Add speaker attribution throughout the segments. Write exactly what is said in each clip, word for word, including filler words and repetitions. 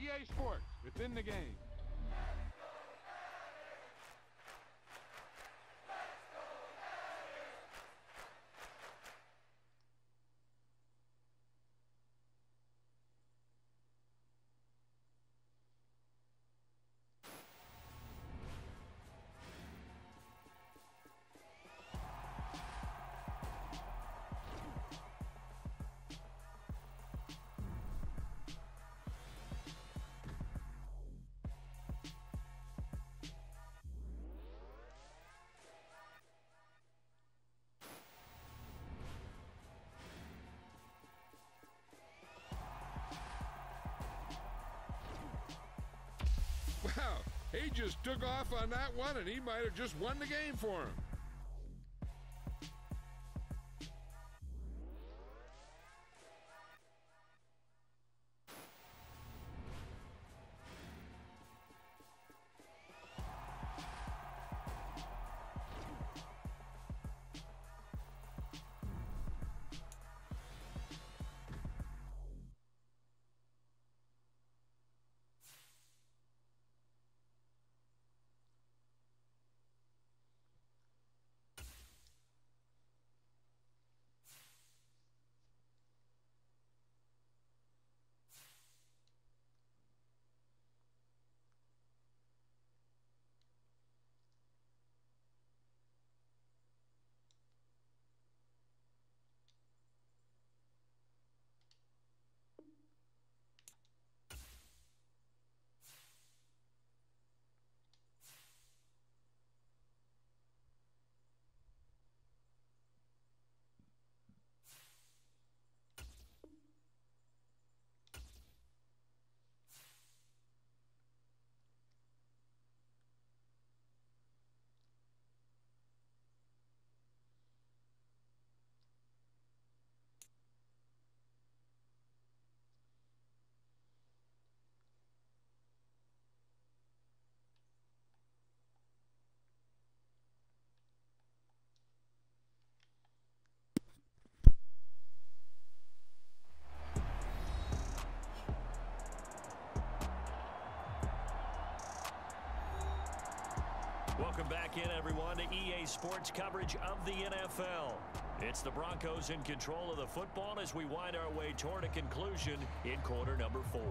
Speaker 1: A Sports, within the game. Wow, he just took off on that one, and he might have just won the game for him.
Speaker 2: Welcome back in, everyone, to E A Sports coverage of the N F L. It's the Broncos in control of the football as we wind our way toward a conclusion in quarter number four.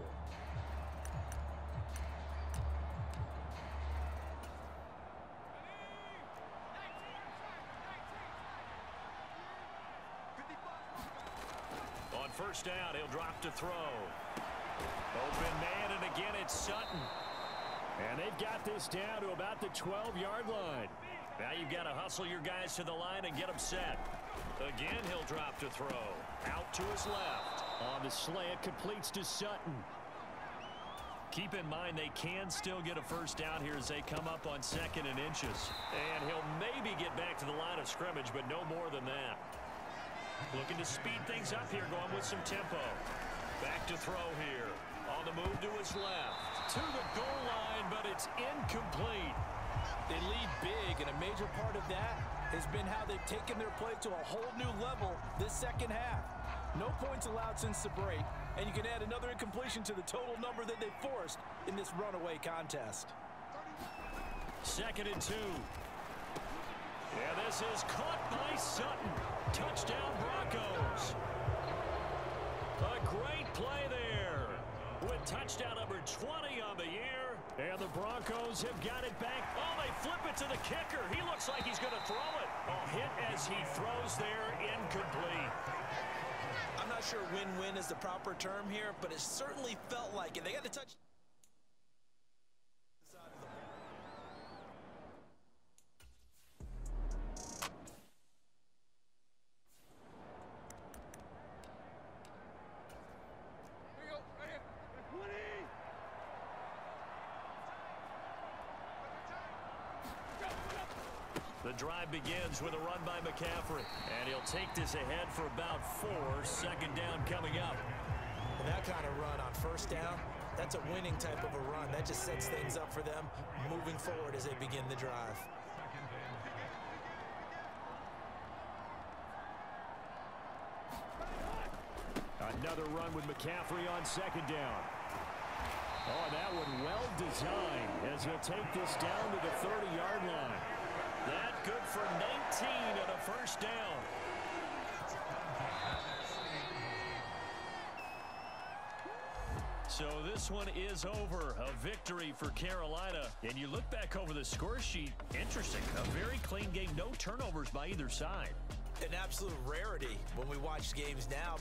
Speaker 2: On first down, he'll drop to throw. Open man, and again it's Sutton. And they've got this down to about the twelve-yard line. Now you've got to hustle your guys to the line and get them set. Again, he'll drop to throw. Out to his left. On the slant, completes to Sutton. Keep in mind they can still get a first down here as they come up on second and inches. And he'll maybe get back to the line of scrimmage, but no more than that. Looking to speed things up here, going with some tempo. Back to throw here. On the move to his left. To the goal line, but it's incomplete.
Speaker 3: They lead big, and a major part of that has been how they've taken their play to a whole new level this second half. No points allowed since the break, and you can add another incompletion to the total number that they forced in this runaway contest.
Speaker 2: Second and two. Yeah, this is caught by Sutton. Touchdown, Broncos. A great play there. With touchdown number twenty on the year. And the Broncos have got it back. Oh, they flip it to the kicker. He looks like he's going to throw it. A hit as he throws there, incomplete.
Speaker 3: I'm not sure win-win is the proper term here, but it certainly felt like it. They got to touch.
Speaker 2: The drive begins with a run by McCaffrey. And he'll take this ahead for about four. Second down coming up.
Speaker 3: And that kind of run on first down, that's a winning type of a run. That just sets things up for them moving forward as they begin the drive.
Speaker 2: Another run with McCaffrey on second down. Oh, that one well designed as he'll take this down to the thirty-yard line. That good for nineteen and a first down. So this one is over. A victory for Carolina. And you look back over the score sheet. Interesting. A very clean game. No turnovers by either side.
Speaker 3: An absolute rarity when we watch games now.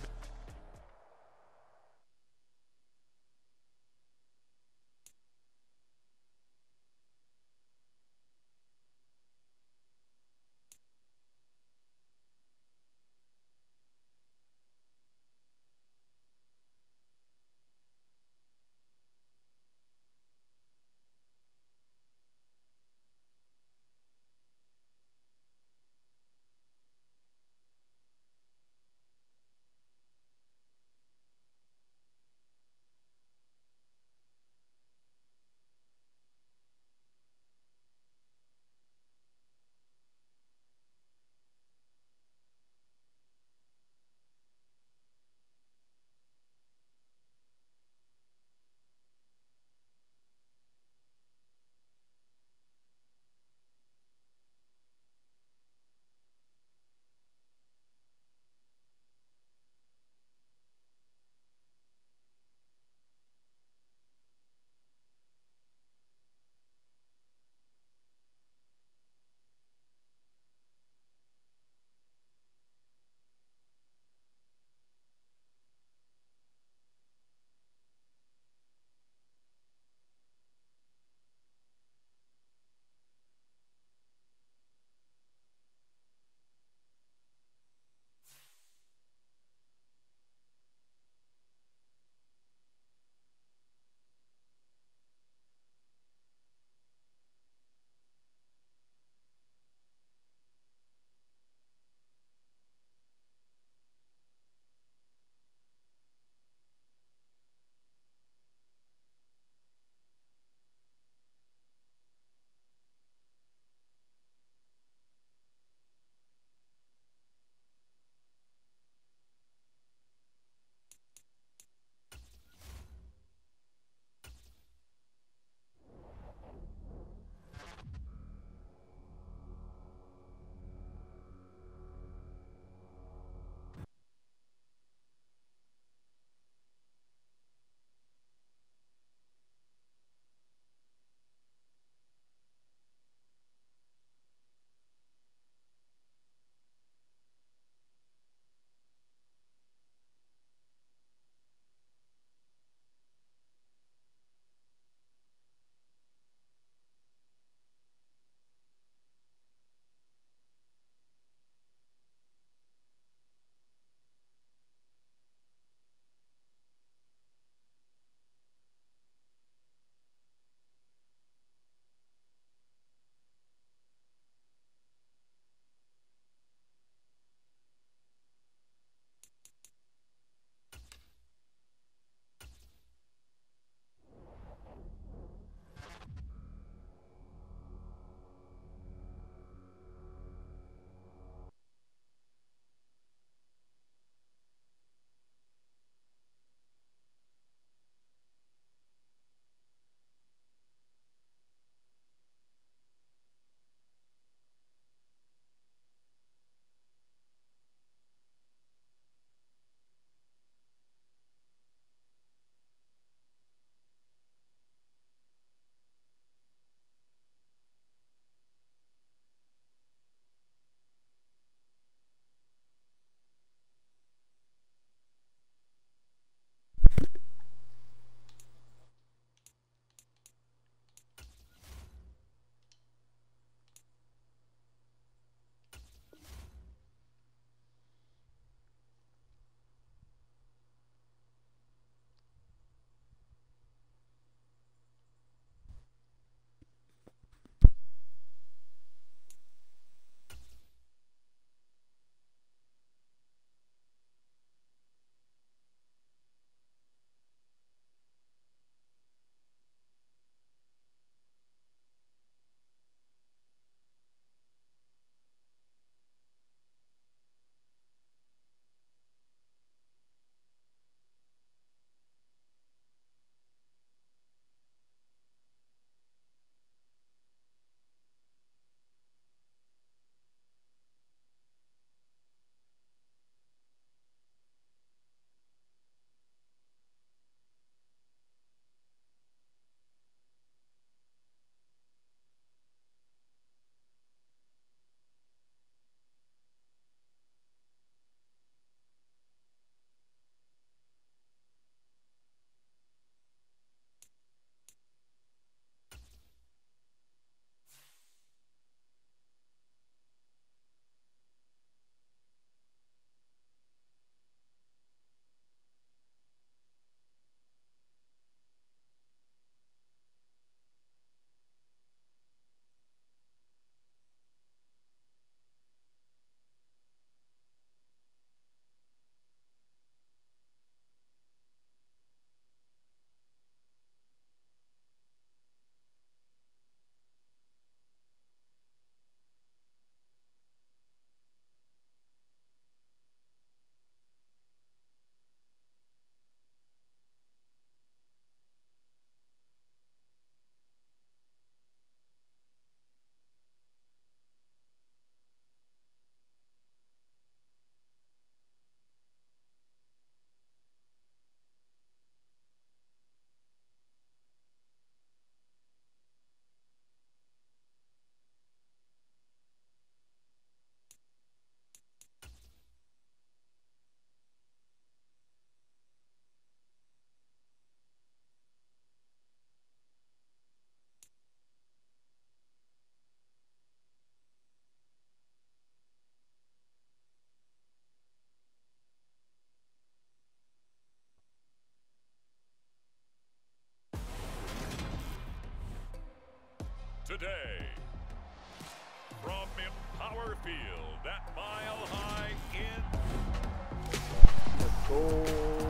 Speaker 4: midfield at Mile High in.
Speaker 5: Let's go.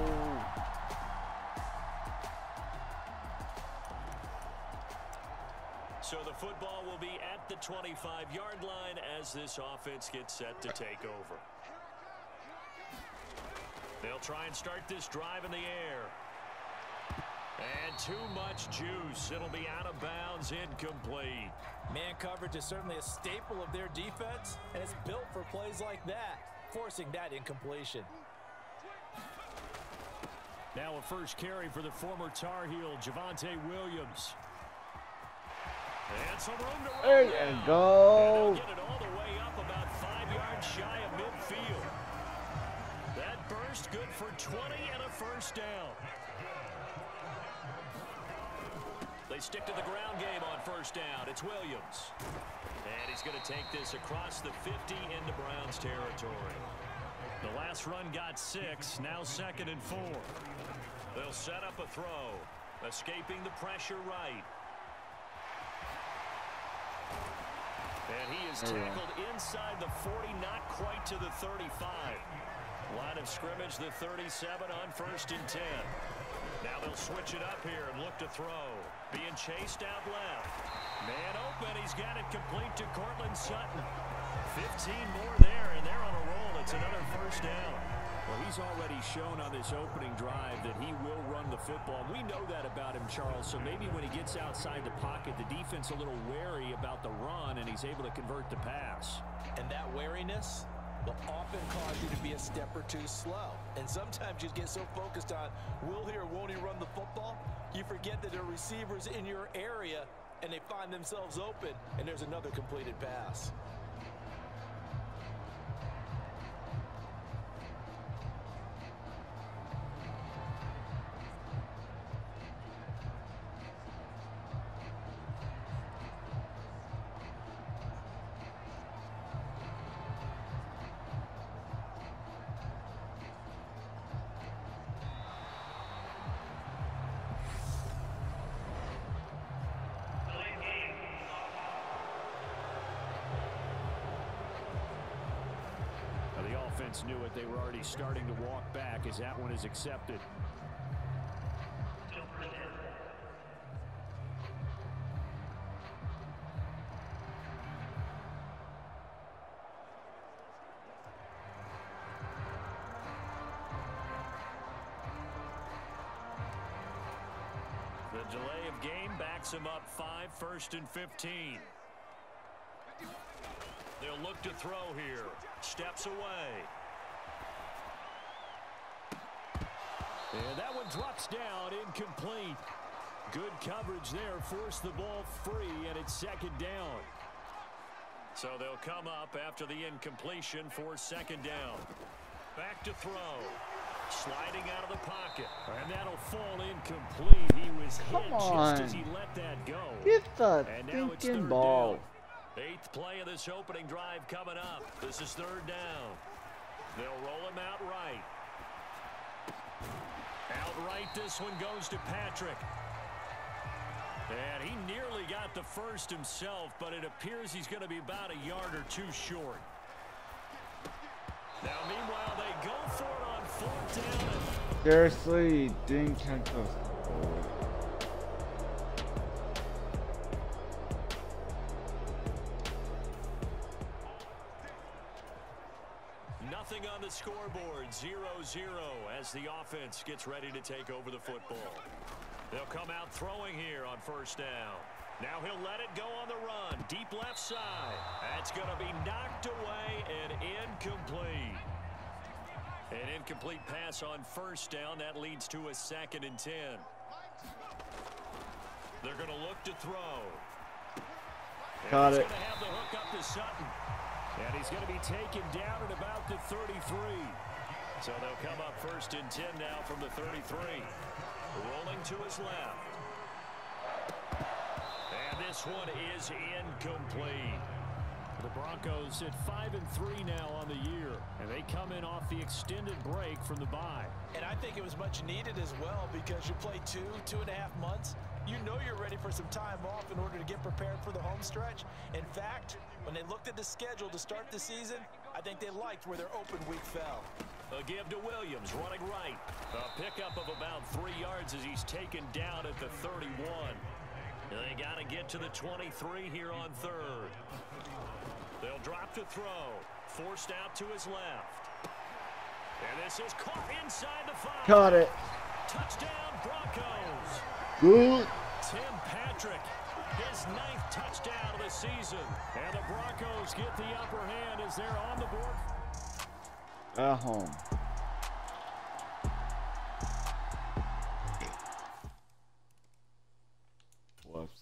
Speaker 2: So the football will be at the twenty-five yard line as this offense gets set to take over. They'll try and start this drive in the air. And too much juice. It'll be out of bounds, incomplete.
Speaker 3: Man coverage is certainly a staple of their defense, and it's built for plays like that, forcing that incompletion.
Speaker 2: Now a first carry for the former Tar Heel, Javonte Williams. And some room to
Speaker 5: There
Speaker 2: run
Speaker 5: you
Speaker 2: down.
Speaker 5: go.
Speaker 2: And they'll get it all the way up about five yards shy of midfield. That burst good for twenty and a first down. They stick to the ground game on first down. It's Williams. And he's going to take this across the fifty into Browns territory. The last run got six, now second and four. They'll set up a throw, escaping the pressure right. And he is tackled inside the forty, not quite to the thirty-five. Line of scrimmage, the thirty-seven on first and ten. Now they'll switch it up here and look to throw. Being chased out left. Man open, he's got it complete to Cortland Sutton. fifteen more there, and they're on a roll. It's another first down.
Speaker 6: Well, he's already shown on this opening drive that he will run the football. We know that about him, Charles, so maybe when he gets outside the pocket, the defense a little wary about the run, and he's able to convert the pass.
Speaker 3: And that wariness will often cause you to be a step or two slow. And sometimes you get so focused on, will he or won't he run the football, you forget that there are receivers in your area, and they find themselves open, and there's another completed pass.
Speaker 6: Knew it. They were already starting to walk back as that one is accepted.
Speaker 2: The delay of game backs him up five, first and fifteen. They'll look to throw here. Steps away. And that one drops down, incomplete. Good coverage there, forced the ball free, and it's second down. So they'll come up after the incompletion for second down. Back to throw. Sliding out of the pocket. And that'll fall incomplete. He was hit
Speaker 5: Come on.
Speaker 2: just as he let that go.
Speaker 5: Get the
Speaker 2: And now it's
Speaker 5: thinking
Speaker 2: third
Speaker 5: ball.
Speaker 2: down. Eighth play of this opening drive coming up. This is third down. They'll roll him out right. Outright, this one goes to Patrick. And he nearly got the first himself, but it appears he's going to be about a yard or two short. Now, meanwhile, they go for it on fourth down.
Speaker 5: Seriously, didn't catch those.
Speaker 2: Nothing on the scoreboard, zero zero as the offense gets ready to take over the football. They'll come out throwing here on first down. Now he'll let it go on the run, deep left side. That's going to be knocked away and incomplete. An incomplete pass on first down. That leads to a second and ten. They're going to look to throw.
Speaker 5: Got
Speaker 2: and
Speaker 5: it.
Speaker 2: He's going to have the hook up to Sutton. And he's going to be taken down at about the thirty-three. So they'll come up first and ten now from the thirty-three. Rolling to his left. And this one is incomplete.
Speaker 6: The Broncos at five and three now on the year, and they come in off the extended break from the bye.
Speaker 3: And I think it was much needed as well, because you play two, two and a half months. you know you're ready for some time off in order to get prepared for the home stretch. In fact, when they looked at the schedule to start the season, I think they liked where their open week fell.
Speaker 2: A give to Williams, running right. A pickup of about three yards as he's taken down at the thirty-one. They got to get to the twenty-three here on third. They'll drop to throw. Forced out to his left. And this is caught inside the five.
Speaker 5: Caught it.
Speaker 2: Touchdown, Broncos.
Speaker 5: Good.
Speaker 2: Tim Patrick, his ninth touchdown of the season. And the Broncos get the upper hand as they're on the board.
Speaker 5: At home. Whoops.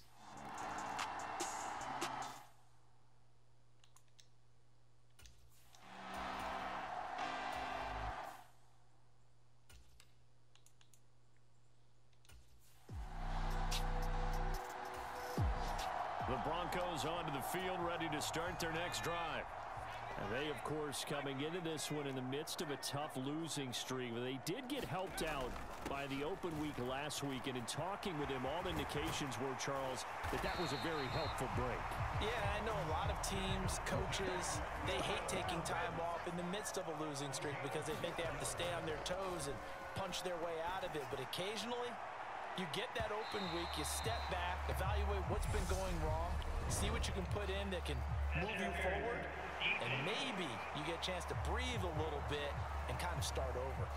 Speaker 2: The Broncos onto the field, ready to start their next drive. And they, of course, coming into this one in the midst of a tough losing streak. But they did get helped out by the open week last week. And in talking with him, all indications were, Charles, that that was a very helpful break.
Speaker 3: Yeah, I know a lot of teams, coaches, they hate taking time off in the midst of a losing streak because they think they have to stay on their toes and punch their way out of it. But occasionally, you get that open week, you step back, evaluate what's been going wrong, see what you can put in that can move you forward, and maybe you get a chance to breathe a little bit and kind of start over.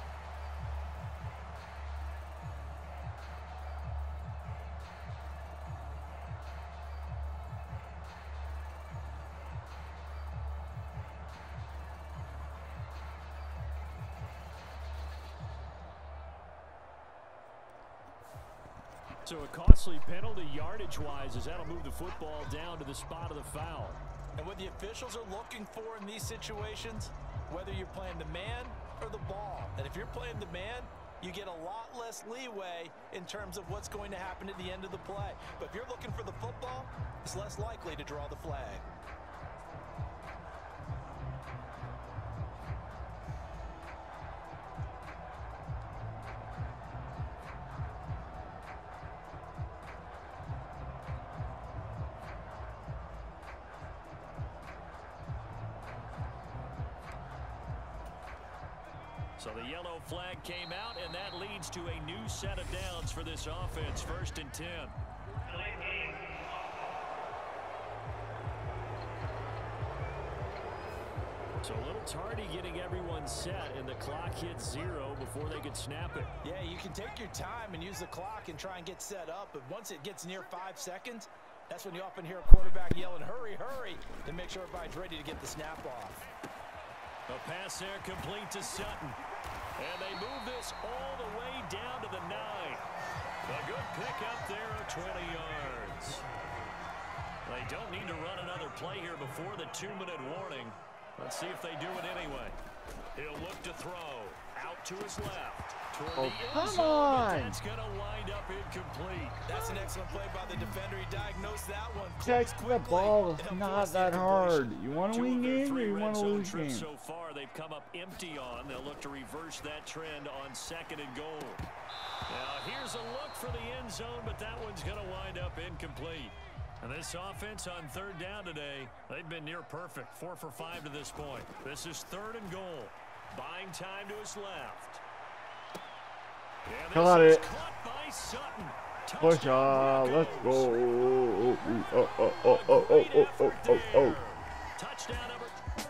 Speaker 2: So a costly penalty yardage-wise as that'll move the football down to the spot of the foul.
Speaker 3: And what the officials are looking for in these situations, whether you're playing the man or the ball. And if you're playing the man, you get a lot less leeway in terms of what's going to happen at the end of the play. But if you're looking for the football, it's less likely to draw the flag.
Speaker 2: So the yellow flag came out, and that leads to a new set of downs for this offense, first and ten. So a little tardy getting everyone set, and the clock hits zero before they could snap it.
Speaker 3: Yeah, you can take your time and use the clock and try and get set up, but once it gets near five seconds, that's when you often hear a quarterback yelling, hurry, hurry, to make sure everybody's ready to get the snap off.
Speaker 2: A pass there complete to Sutton. And they move this all the way down to the nine. A good pick up there of twenty yards. They don't need to run another play here before the two-minute warning. Let's see if they do it anyway. He'll look to throw. Out to his left.
Speaker 5: Oh, come on.
Speaker 2: That's going to wind up incomplete.
Speaker 3: That's an excellent play by the defender. He diagnosed that one.
Speaker 5: Catch the ball. It's not that hard. You want to win game or you want to lose game?
Speaker 2: So far, they've come up empty on. They'll look to reverse that trend on second and goal. Now, here's a look for the end zone, but that one's going to wind up incomplete. And this offense on third down today, they've been near perfect. Four for five to this point. This is third and goal. Buying time to his left.
Speaker 5: Caught it.
Speaker 2: Push
Speaker 5: on. Let's go. Oh, oh, oh, oh, oh, oh, oh, oh, oh.
Speaker 2: Touchdown number.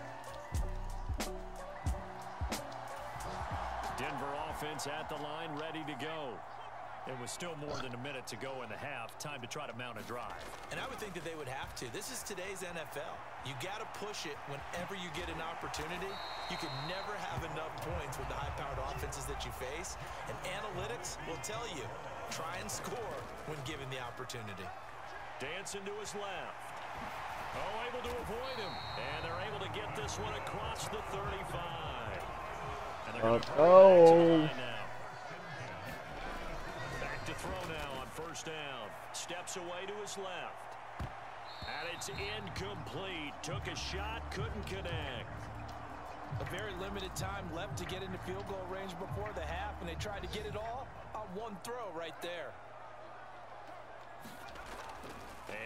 Speaker 2: Denver offense at the line, ready to go. It was still more than a minute to go in the half. Time to try to mount a drive.
Speaker 3: And I would think that they would have to. This is today's N F L. You got to push it whenever you get an opportunity. You can never have enough points with the high-powered offenses that you face. And analytics will tell you, try and score when given the opportunity.
Speaker 2: Dancing to his left. Oh, able to avoid him. And they're able to get this one across the thirty-five. And they're going to
Speaker 5: oh.
Speaker 2: to throw now on first down. Steps away to his left. And it's incomplete. Took a shot, couldn't connect.
Speaker 3: A very limited time left to get into field goal range before the half, and they tried to get it all on one throw right there.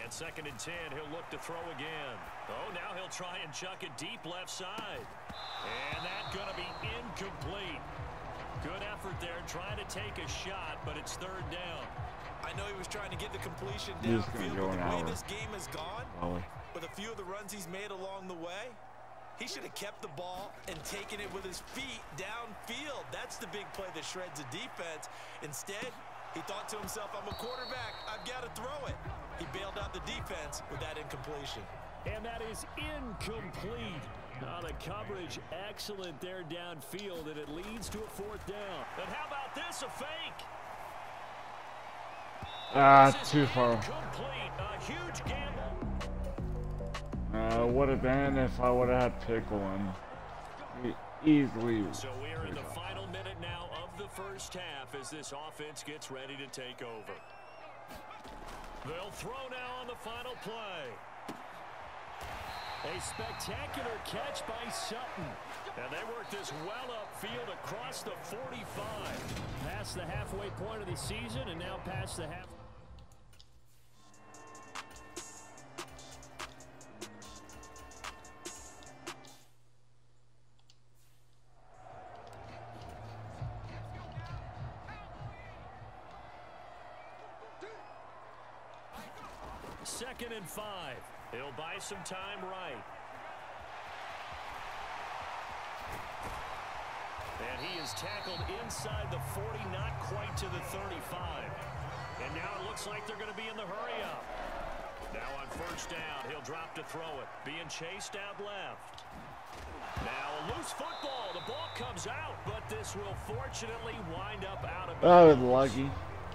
Speaker 2: And second and ten, he'll look to throw again. Oh, now he'll try and chuck it deep left side. And that's going to be incomplete. Good effort there, trying to take a shot, but it's third down.
Speaker 3: I know he was trying to get the completion
Speaker 5: He's gonna
Speaker 3: downfield,
Speaker 5: go
Speaker 3: but
Speaker 5: an
Speaker 3: the way
Speaker 5: hour.
Speaker 3: this game has gone,
Speaker 5: Probably.
Speaker 3: with a few of the runs he's made along the way, he should have kept the ball and taken it with his feet downfield. That's the big play that shreds a defense. Instead, he thought to himself, I'm a quarterback, I've got to throw it. He bailed out the defense with that incompletion.
Speaker 2: And that is incomplete. Now the coverage excellent there downfield, and it leads to a fourth down. And how about this, a fake?
Speaker 5: Ah,
Speaker 2: This is
Speaker 5: too far.
Speaker 2: incomplete. A huge gamble.
Speaker 5: Uh, would have been if I would have had Pickle and e- easily.
Speaker 2: So we're in the final minute now of the first half as this offense gets ready to take over. They'll throw now on the final play. A spectacular catch by Sutton. And they work this well upfield across the forty-five. Past the halfway point of the season and now past the half. Second and five. He'll buy some time right. And he is tackled inside the forty, not quite to the thirty-five. And now it looks like they're going to be in the hurry up. Now on first down, he'll drop to throw it. Being chased out left. Now a loose football. The ball comes out, but this will fortunately wind up out of
Speaker 5: I was
Speaker 2: bounds.
Speaker 5: lucky.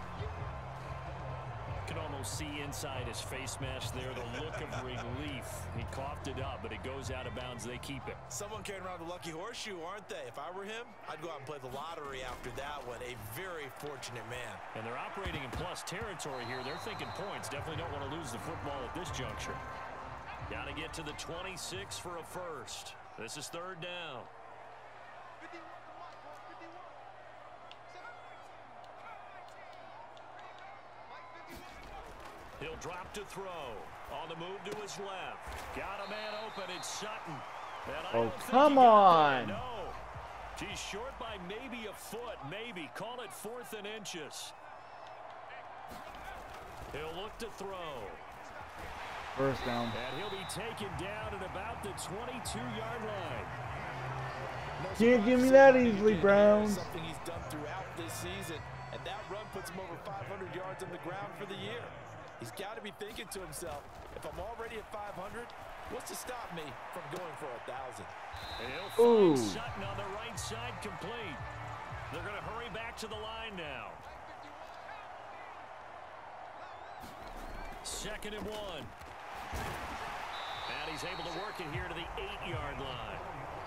Speaker 2: You can almost see inside his face mask there the look of relief. He coughed it up, but it goes out of bounds. They keep it.
Speaker 3: Someone carrying around the lucky horseshoe, aren't they? If I were him, I'd go out and play the lottery after that one. A very fortunate man.
Speaker 2: And they're operating in plus territory here. They're thinking points. Definitely don't want to lose the football at this juncture. Got to get to the twenty-six for a first. This is third down. He'll drop to throw. On the move to his left. Got a man open. It's Sutton. And I
Speaker 5: Oh,
Speaker 2: don't think
Speaker 5: come
Speaker 2: he got
Speaker 5: on.
Speaker 2: there. No. He's short by maybe a foot. Maybe. Call it fourth and inches. He'll look to throw.
Speaker 5: First down.
Speaker 2: And he'll be taken down at about the twenty-two-yard line.
Speaker 3: No
Speaker 5: Can't give me
Speaker 3: surprise
Speaker 5: that
Speaker 3: to see
Speaker 5: easily,
Speaker 3: what he did here.
Speaker 5: Browns.
Speaker 3: Something he's done throughout this season, and that run puts him over five hundred yards on the ground for the year. He's got to be thinking to himself, if I'm already at five hundred, what's to stop me from going for a thousand?
Speaker 2: And he'll
Speaker 5: Ooh.
Speaker 2: find Sutton on the right side complete. They're going to hurry back to the line now. Second and one. And he's able to work it here to the eight-yard line.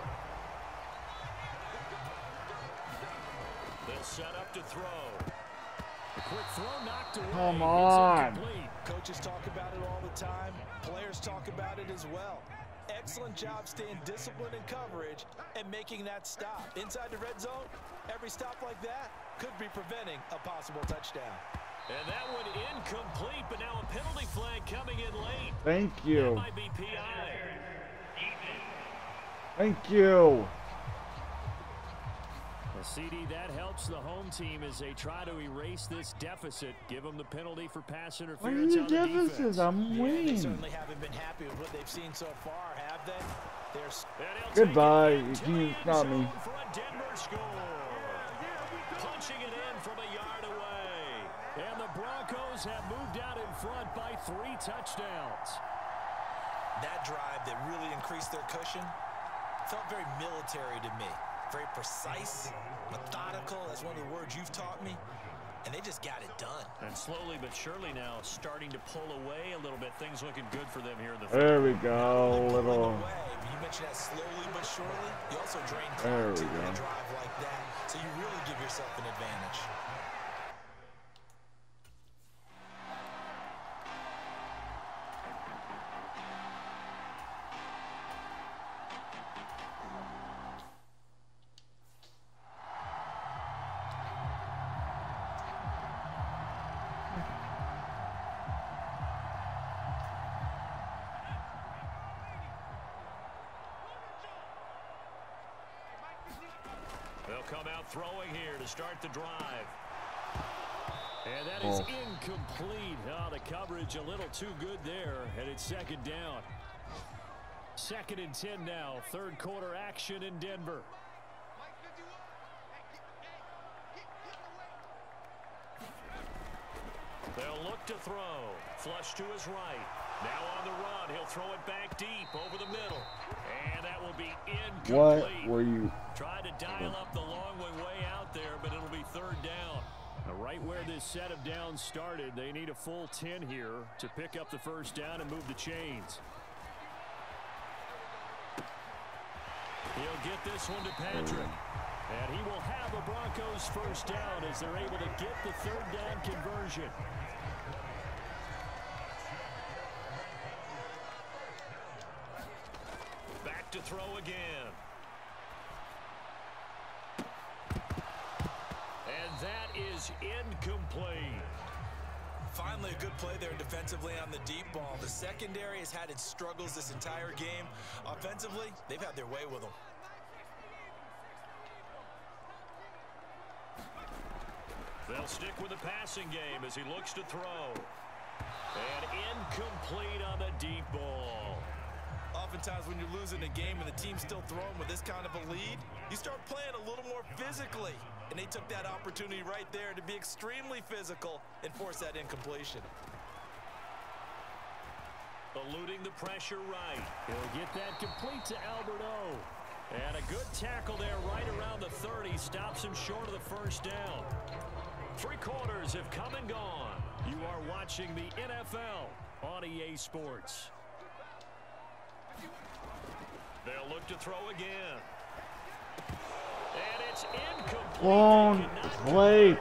Speaker 2: They'll set up to throw. A quick throw knocked away.
Speaker 5: Come
Speaker 2: It's
Speaker 5: on.
Speaker 2: incomplete.
Speaker 3: Coaches talk about it all the time. Players talk about it as well. Excellent job staying disciplined in coverage and making that stop. Inside the red zone, every stop like that could be preventing a possible touchdown.
Speaker 2: And that one incomplete, but now a penalty flag coming in late.
Speaker 5: Thank
Speaker 2: That
Speaker 5: you.
Speaker 2: might be P I.
Speaker 5: Thank you.
Speaker 2: Well, C D, that helps the home team as they try to erase this deficit. Give them the penalty for pass
Speaker 5: What are
Speaker 2: interference
Speaker 5: the
Speaker 2: on the defense.
Speaker 5: deficits? I'm
Speaker 3: Yeah, they
Speaker 5: winning.
Speaker 3: certainly haven't been happy with what they've seen so far, have they? They're
Speaker 2: And he'll take
Speaker 5: Goodbye.
Speaker 2: it
Speaker 5: You
Speaker 2: into
Speaker 5: can't
Speaker 2: the end
Speaker 5: stop me.
Speaker 2: zone for a Denver score. Punching it in from a yard away. And the Broncos have moved out in front by three touchdowns.
Speaker 3: that drive that really increased their cushion felt very military to me. Very precise, methodical. That's one of the words you've taught me. And they just got it done.
Speaker 2: And slowly but surely now starting to pull away a little bit. Things looking good for them here in the
Speaker 5: There
Speaker 2: third.
Speaker 5: we go.
Speaker 3: Pulling
Speaker 5: Little.
Speaker 3: away. You mentioned that slowly but surely. You also drain
Speaker 5: There
Speaker 3: clock
Speaker 5: we
Speaker 3: too in
Speaker 5: go.
Speaker 3: a drive like that. So you really give yourself an advantage.
Speaker 2: come out throwing here to start the drive. And that is
Speaker 5: Oh.
Speaker 2: incomplete. Oh, the coverage a little too good there, and it's second down. Second and ten now. Third quarter action in Denver. They'll look to throw. Flush to his right. Now on the run. He'll throw it back deep over the middle. And that will be incomplete.
Speaker 5: What were you?
Speaker 2: Tried to dial up the long way way out there, but it'll be third down. Now, right where this set of downs started, they need a full ten here to pick up the first down and move the chains. He'll get this one to Patrick. And he will have a Broncos first down as they're able to get the third down conversion. Back to throw again. And that is incomplete.
Speaker 3: Finally a good play there defensively on the deep ball. The secondary has had its struggles this entire game. Offensively, they've had their way with them.
Speaker 2: They'll stick with the passing game as he looks to throw. And incomplete on the deep ball.
Speaker 3: Oftentimes when you're losing a game and the team's still throwing with this kind of a lead, you start playing a little more physically. And they took that opportunity right there to be extremely physical and force that incompletion.
Speaker 2: Eluding the pressure right. He'll get that complete to Albert O. And a good tackle there right around the thirty. Stops him short of the first down. Three quarters have come and gone. You are watching the N F L on E A Sports. They'll look to throw again. And it's incomplete.
Speaker 5: Long play.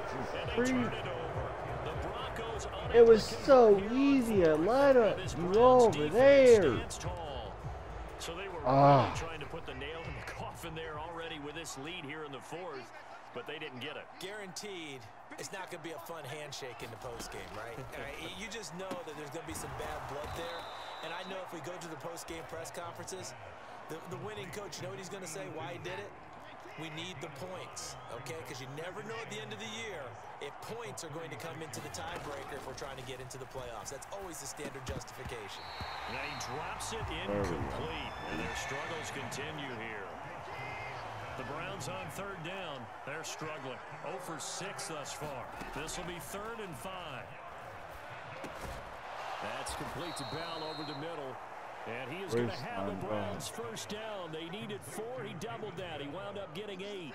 Speaker 5: It was so easy. I let it you over there.
Speaker 2: So they were
Speaker 5: Ah.
Speaker 2: really trying to put the nail in the coffin there already with this lead here in the fourth, but they didn't get it.
Speaker 3: Guaranteed, it's not going to be a fun handshake in the postgame, right? right? You just know that there's going to be some bad blood there. And I know if we go to the postgame press conferences, the, the winning coach, you know what he's going to say, why he did it? We need the points, okay? Because you never know at the end of the year if points are going to come into the tiebreaker if we're trying to get into the playoffs. That's always the standard justification.
Speaker 2: And he drops it incomplete, and their struggles continue here. The Browns on third down. They're struggling. oh for six thus far. This will be third and five. That's complete to Bell over the middle. And he is going to have the Browns first down. They needed four. He doubled that. He wound up getting eight.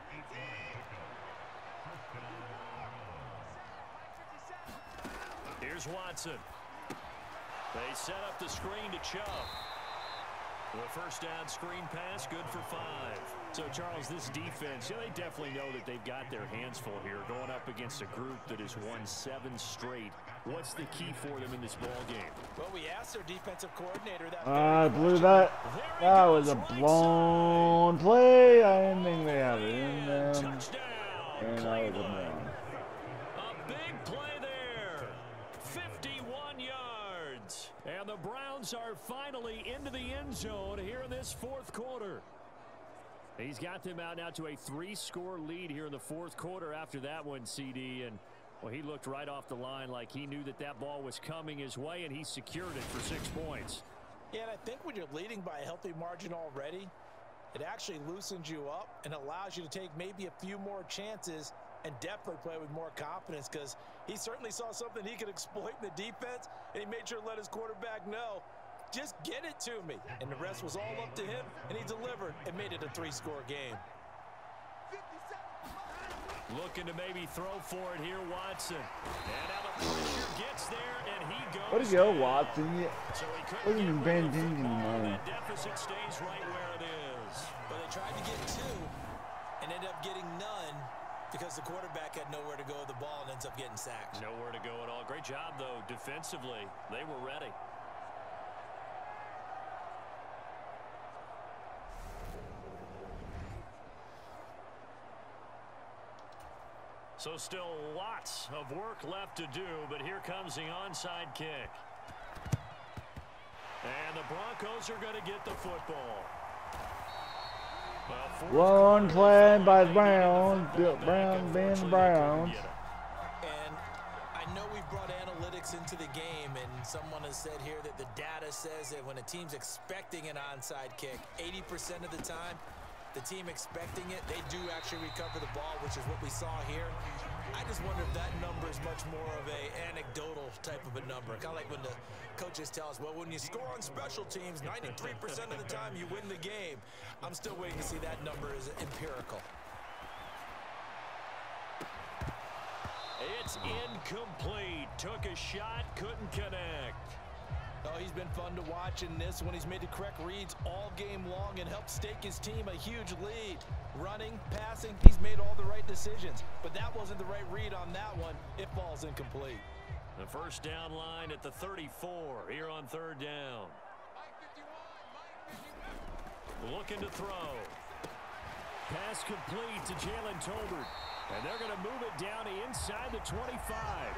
Speaker 2: Here's Watson. They set up the screen to Chubb. The first down screen pass, good for five. So, Charles, this defense, yeah, they definitely know that they've got their hands full here going up against a group that has won seven straight. What's the key for them in this ball game?
Speaker 3: Well, we asked their defensive coordinator that.
Speaker 5: I blew that. That was a blown play. I didn't think they had it in them. And I was a man.
Speaker 2: A big play there. fifty-one yards. And the Browns are finally into the end zone here in this fourth quarter. He's got them out now to a three-score lead here in the fourth quarter after that one, C D. And, well, he looked right off the line like he knew that that ball was coming his way, and he secured it for six points.
Speaker 3: Yeah, and I think when you're leading by a healthy margin already, it actually loosens you up and allows you to take maybe a few more chances and definitely play with more confidence, because he certainly saw something he could exploit in the defense, and he made sure to let his quarterback know, just get it to me. And the rest was all up to him, and he delivered and made it a three-score game.
Speaker 2: Looking to maybe throw for it here, Watson. And now the pressure gets there, and he goes.
Speaker 5: Way to go, Watson. Yeah.
Speaker 2: So he
Speaker 5: Wasn't even paying attention to mine.
Speaker 2: That deficit stays right where it is.
Speaker 3: But they tried to get two and ended up getting none because the quarterback had nowhere to go with the ball and ends up getting sacked.
Speaker 2: Nowhere to go at all. Great job, though, defensively. They were ready. So still lots of work left to do, but here comes the onside kick. And the Broncos are going to get the football.
Speaker 5: One play by the Browns. Brown being the Browns.
Speaker 3: And I know we've brought analytics into the game, and someone has said here that the data says that when a team's expecting an onside kick, eighty percent of the time, the team expecting it, they do actually recover the ball, which is what we saw here. I just wonder if that number is much more of a anecdotal type of a number. Kind of like when the coaches tell us, well, when you score on special teams, ninety-three percent of the time you win the game. I'm still waiting to see that number is empirical.
Speaker 2: It's incomplete. Took a shot, couldn't connect.
Speaker 3: Oh, he's been fun to watch in this one. He's made the correct reads all game long and helped stake his team a huge lead. Running, passing, he's made all the right decisions. But that wasn't the right read on that one. It falls incomplete.
Speaker 2: The first down line at the thirty-four here on third down. Looking to throw. Pass complete to Jalen Tolbert. And they're going to move it down to inside the twenty-five.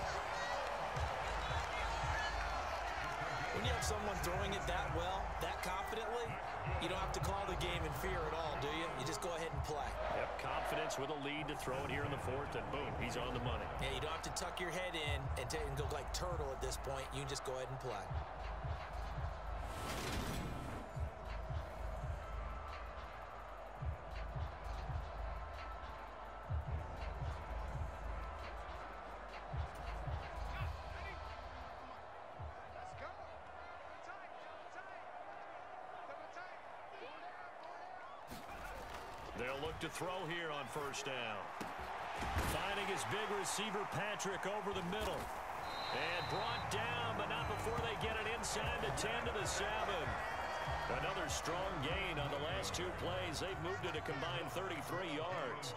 Speaker 3: When you have someone throwing it that well, that confidently, you don't have to call the game in fear at all, do you? You just go ahead and play.
Speaker 2: Yep, confidence with a lead to throw it here in the fourth, and boom, he's on the money.
Speaker 3: Yeah, you don't have to tuck your head in and, and go like turtle at this point. You can just go ahead and play.
Speaker 2: They'll look to throw here on first down. Finding his big receiver, Patrick, over the middle. And brought down, but not before they get it inside the ten to the seven. Another strong gain on the last two plays. They've moved it a combined thirty-three yards.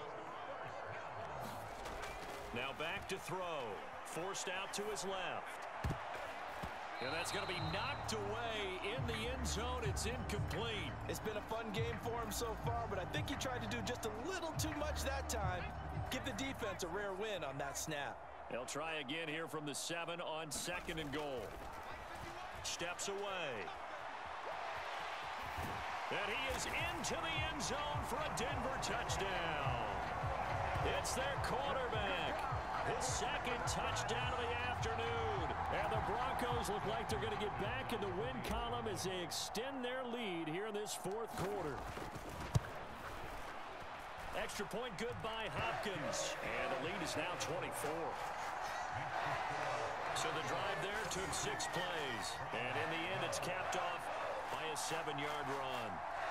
Speaker 2: Now back to throw. Forced out to his left. And that's going to be knocked away in the end zone. It's incomplete.
Speaker 3: It's been a fun game for him so far, but I think he tried to do just a little too much that time. Give the defense a rare win on that snap.
Speaker 2: They'll try again here from the seven on second and goal. Steps away. And he is into the end zone for a Denver touchdown. It's their quarterback. His second touchdown of the afternoon. And the Broncos look like they're going to get back in the win column as they extend their lead here in this fourth quarter. Extra point good by Hopkins. And the lead is now twenty-four. So the drive there took six plays. And in the end, it's capped off by a seven-yard run.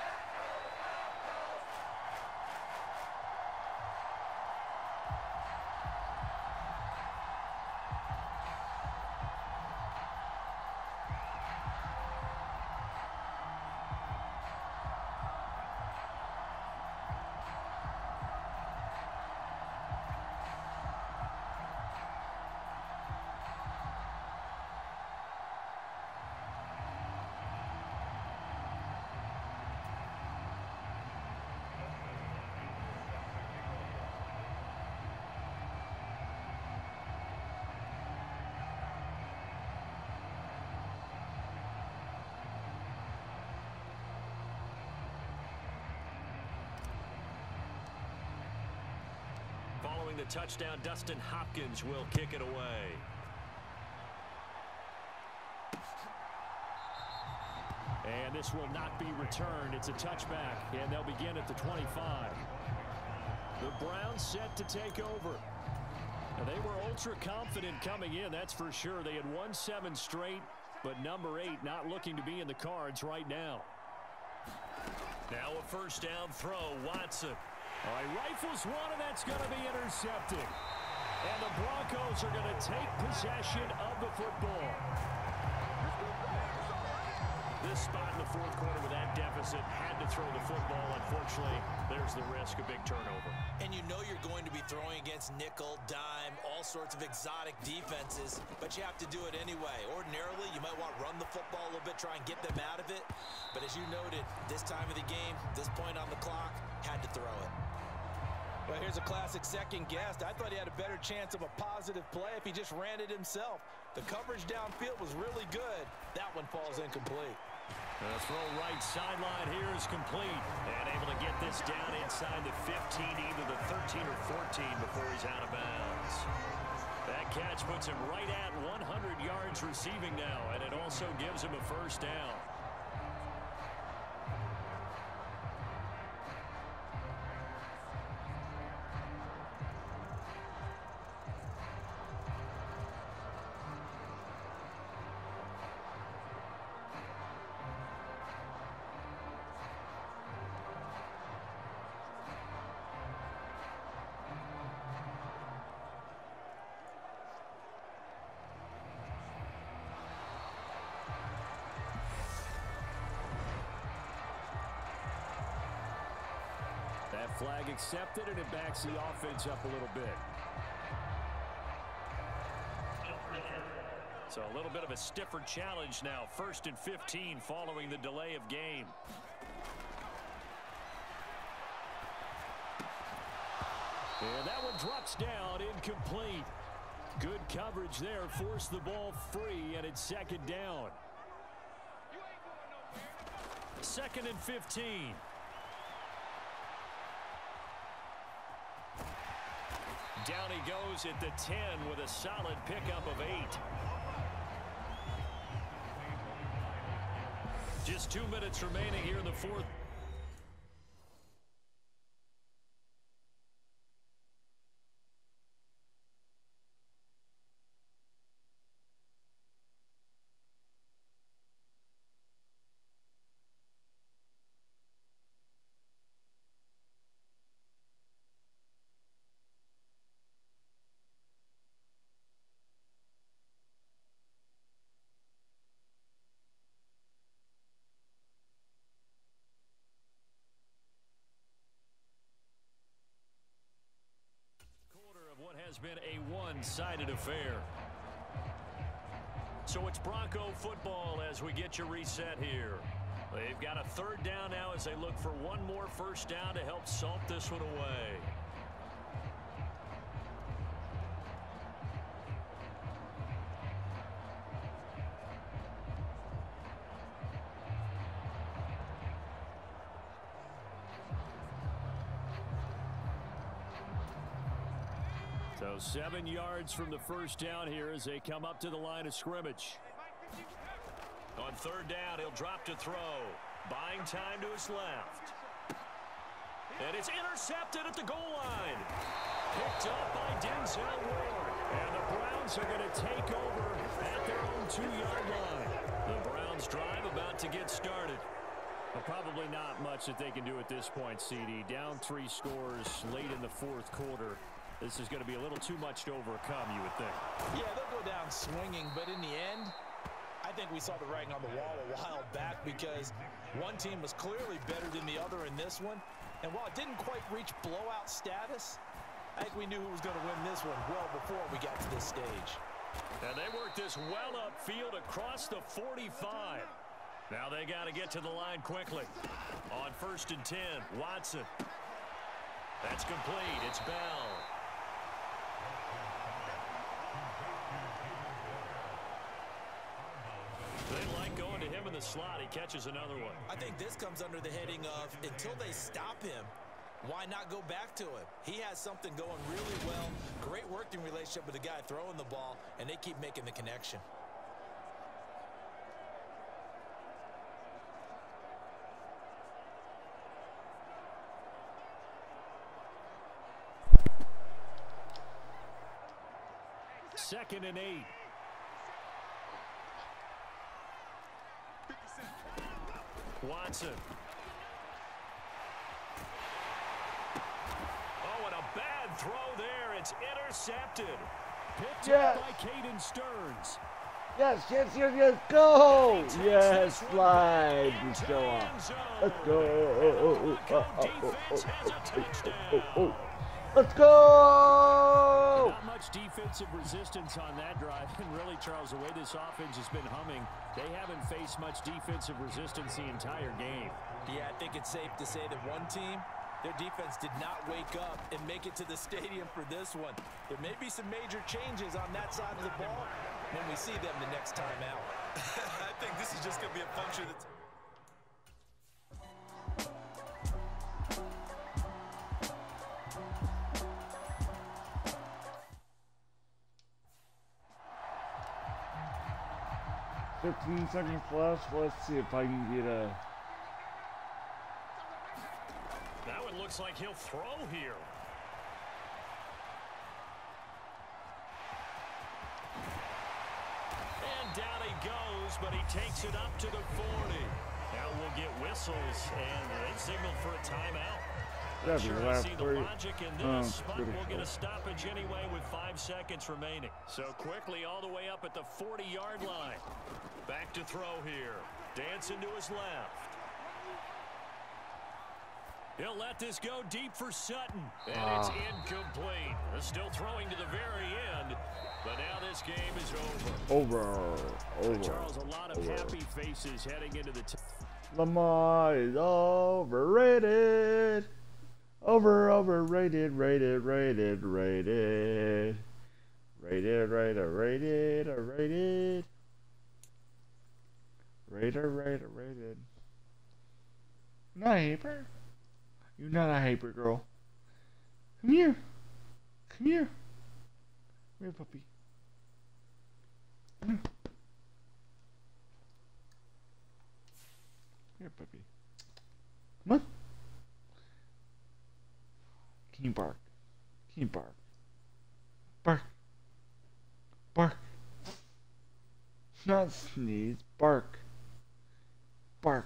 Speaker 2: Following the touchdown, Dustin Hopkins will kick it away. And this will not be returned. It's a touchback, and they'll begin at the twenty-five. The Browns set to take over. Now, they were ultra confident coming in, that's for sure. They had won seven straight, but number eight not looking to be in the cards right now. Now a first down throw, Watson. All right, rifles one, and that's going to be intercepted. And the Broncos are going to take possession of the football. This spot in the fourth quarter with that deficit, had to throw the football. Unfortunately, there's the risk of big turnover.
Speaker 3: And you know you're going to be throwing against nickel, dime, all sorts of exotic defenses, but you have to do it anyway. Ordinarily, you might want to run the football a little bit, try and get them out of it. But as you noted, this time of the game, this point on the clock, had to throw it. Well, here's a classic second guess. I thought he had a better chance of a positive play if he just ran it himself. The coverage downfield was really good. That one falls incomplete.
Speaker 2: The throw right sideline here is complete. And able to get this down inside the fifteen, either the thirteen or fourteen before he's out of bounds. That catch puts him right at one hundred yards receiving now, and it also gives him a first down.
Speaker 6: That flag accepted, and it backs the offense up a little bit.
Speaker 2: So a little bit of a stiffer challenge now. First and fifteen following the delay of game. And that one drops down, incomplete. Good coverage there, forced the ball free, and it's second down. Second and fifteen. Down he goes at the ten with a solid pickup of eight. Just two minutes remaining here in the fourth. Has been a one-sided affair. So it's Bronco football as we get you reset here. They've got a third down now as they look for one more first down to help salt this one away. So seven yards from the first down here as they come up to the line of scrimmage. On third down, he'll drop to throw. Buying time to his left. And it's intercepted at the goal line. Picked up by Denzel Ward. And the Browns are going to take over at their own two-yard line. The Browns drive about to get started. Well, probably not much that they can do at this point, C D. Down three scores late in the fourth quarter. This is going to be a little too much to overcome, you would think.
Speaker 3: Yeah, they'll go down swinging, but in the end, I think we saw the writing on the wall a while back because one team was clearly better than the other in this one. And while it didn't quite reach blowout status, I think we knew who was going to win this one well before we got to this stage.
Speaker 2: And they worked this well upfield across the forty-five. Now they got to get to the line quickly. On first and ten, Watson. That's complete. It's Bell. They like going to him in the slot. He catches another one.
Speaker 3: I think this comes under the heading of until they stop him, why not go back to him? He has something going really well. Great working relationship with the guy throwing the ball, and they keep making the connection.
Speaker 2: Second and eight. Watson. Oh, and a bad throw there. It's intercepted. Picked
Speaker 5: yes.
Speaker 2: up by Caden Stearns.
Speaker 5: Yes, yes, yes, yes, go! Yes, slide. Let's go on. Let's go. Let's go!
Speaker 6: Not much defensive resistance on that drive. And really, Charles, the way this offense has been humming, they haven't faced much defensive resistance the entire game.
Speaker 3: Yeah, I think it's safe to say that one team Their defense did not wake up and make it to the stadium for this one. There may be some major changes on that side of the ball when we see them the next time out.
Speaker 7: I think this is just going to be a function that's...
Speaker 5: fifteen seconds left. Let's see if I can get a...
Speaker 2: Now it looks like he'll throw here. And down he goes, but he takes it up to the forty. Now we'll get whistles, and they signal for a timeout. Not sure I see the logic in this, but we'll get a stoppage anyway with five seconds remaining. So quickly all the way up at the forty-yard line. Back to throw here. Dancing to his left. He'll let this go deep for Sutton. And ah. it's incomplete. They're still throwing to the very end. But now this game is over.
Speaker 5: Over. Over.
Speaker 2: Charles, a lot of over. happy faces heading into the...
Speaker 5: Lamar is overrated. Over, overrated, rated, rated, rated. Rated, rated, rated, rated. Rated, rated, rated. Not a hyper. You're not a hyper, girl. Come here. Come here. Come here, puppy. Come here. Come here, puppy. Come on. Can you bark? Can you bark? Bark. Bark. Not sneeze. Bark. Bark.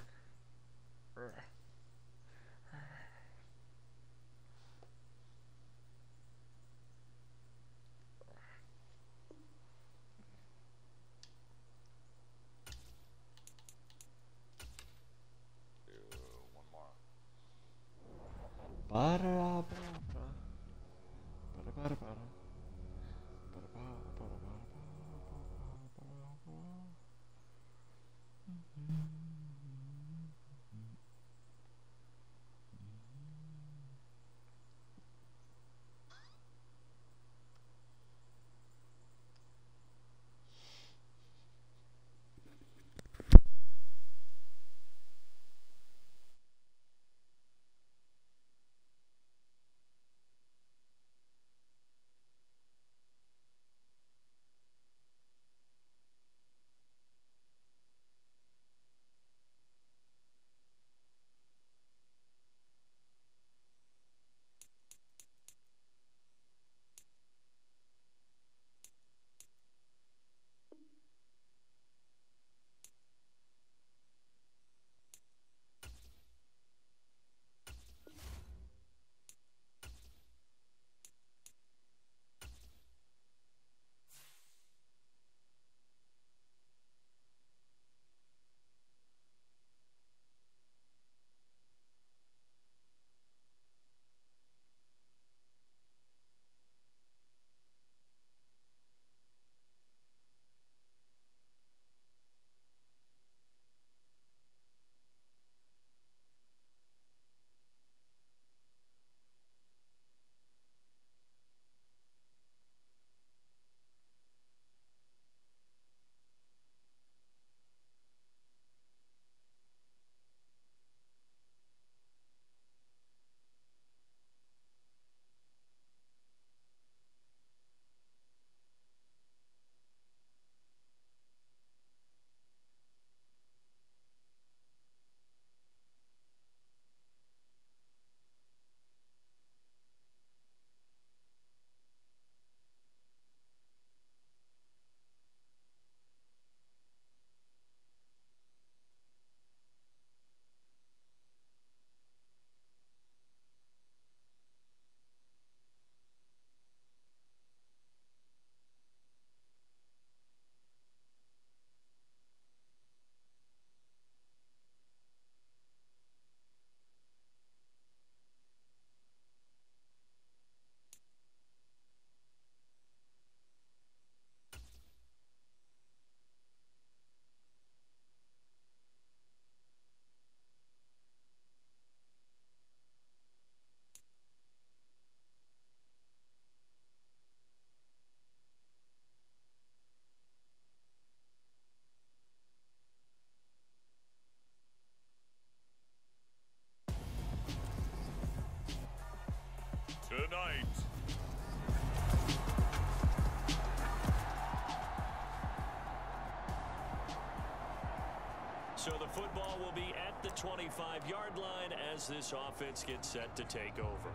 Speaker 2: So the football will be at the twenty-five yard line as this offense gets set to take over.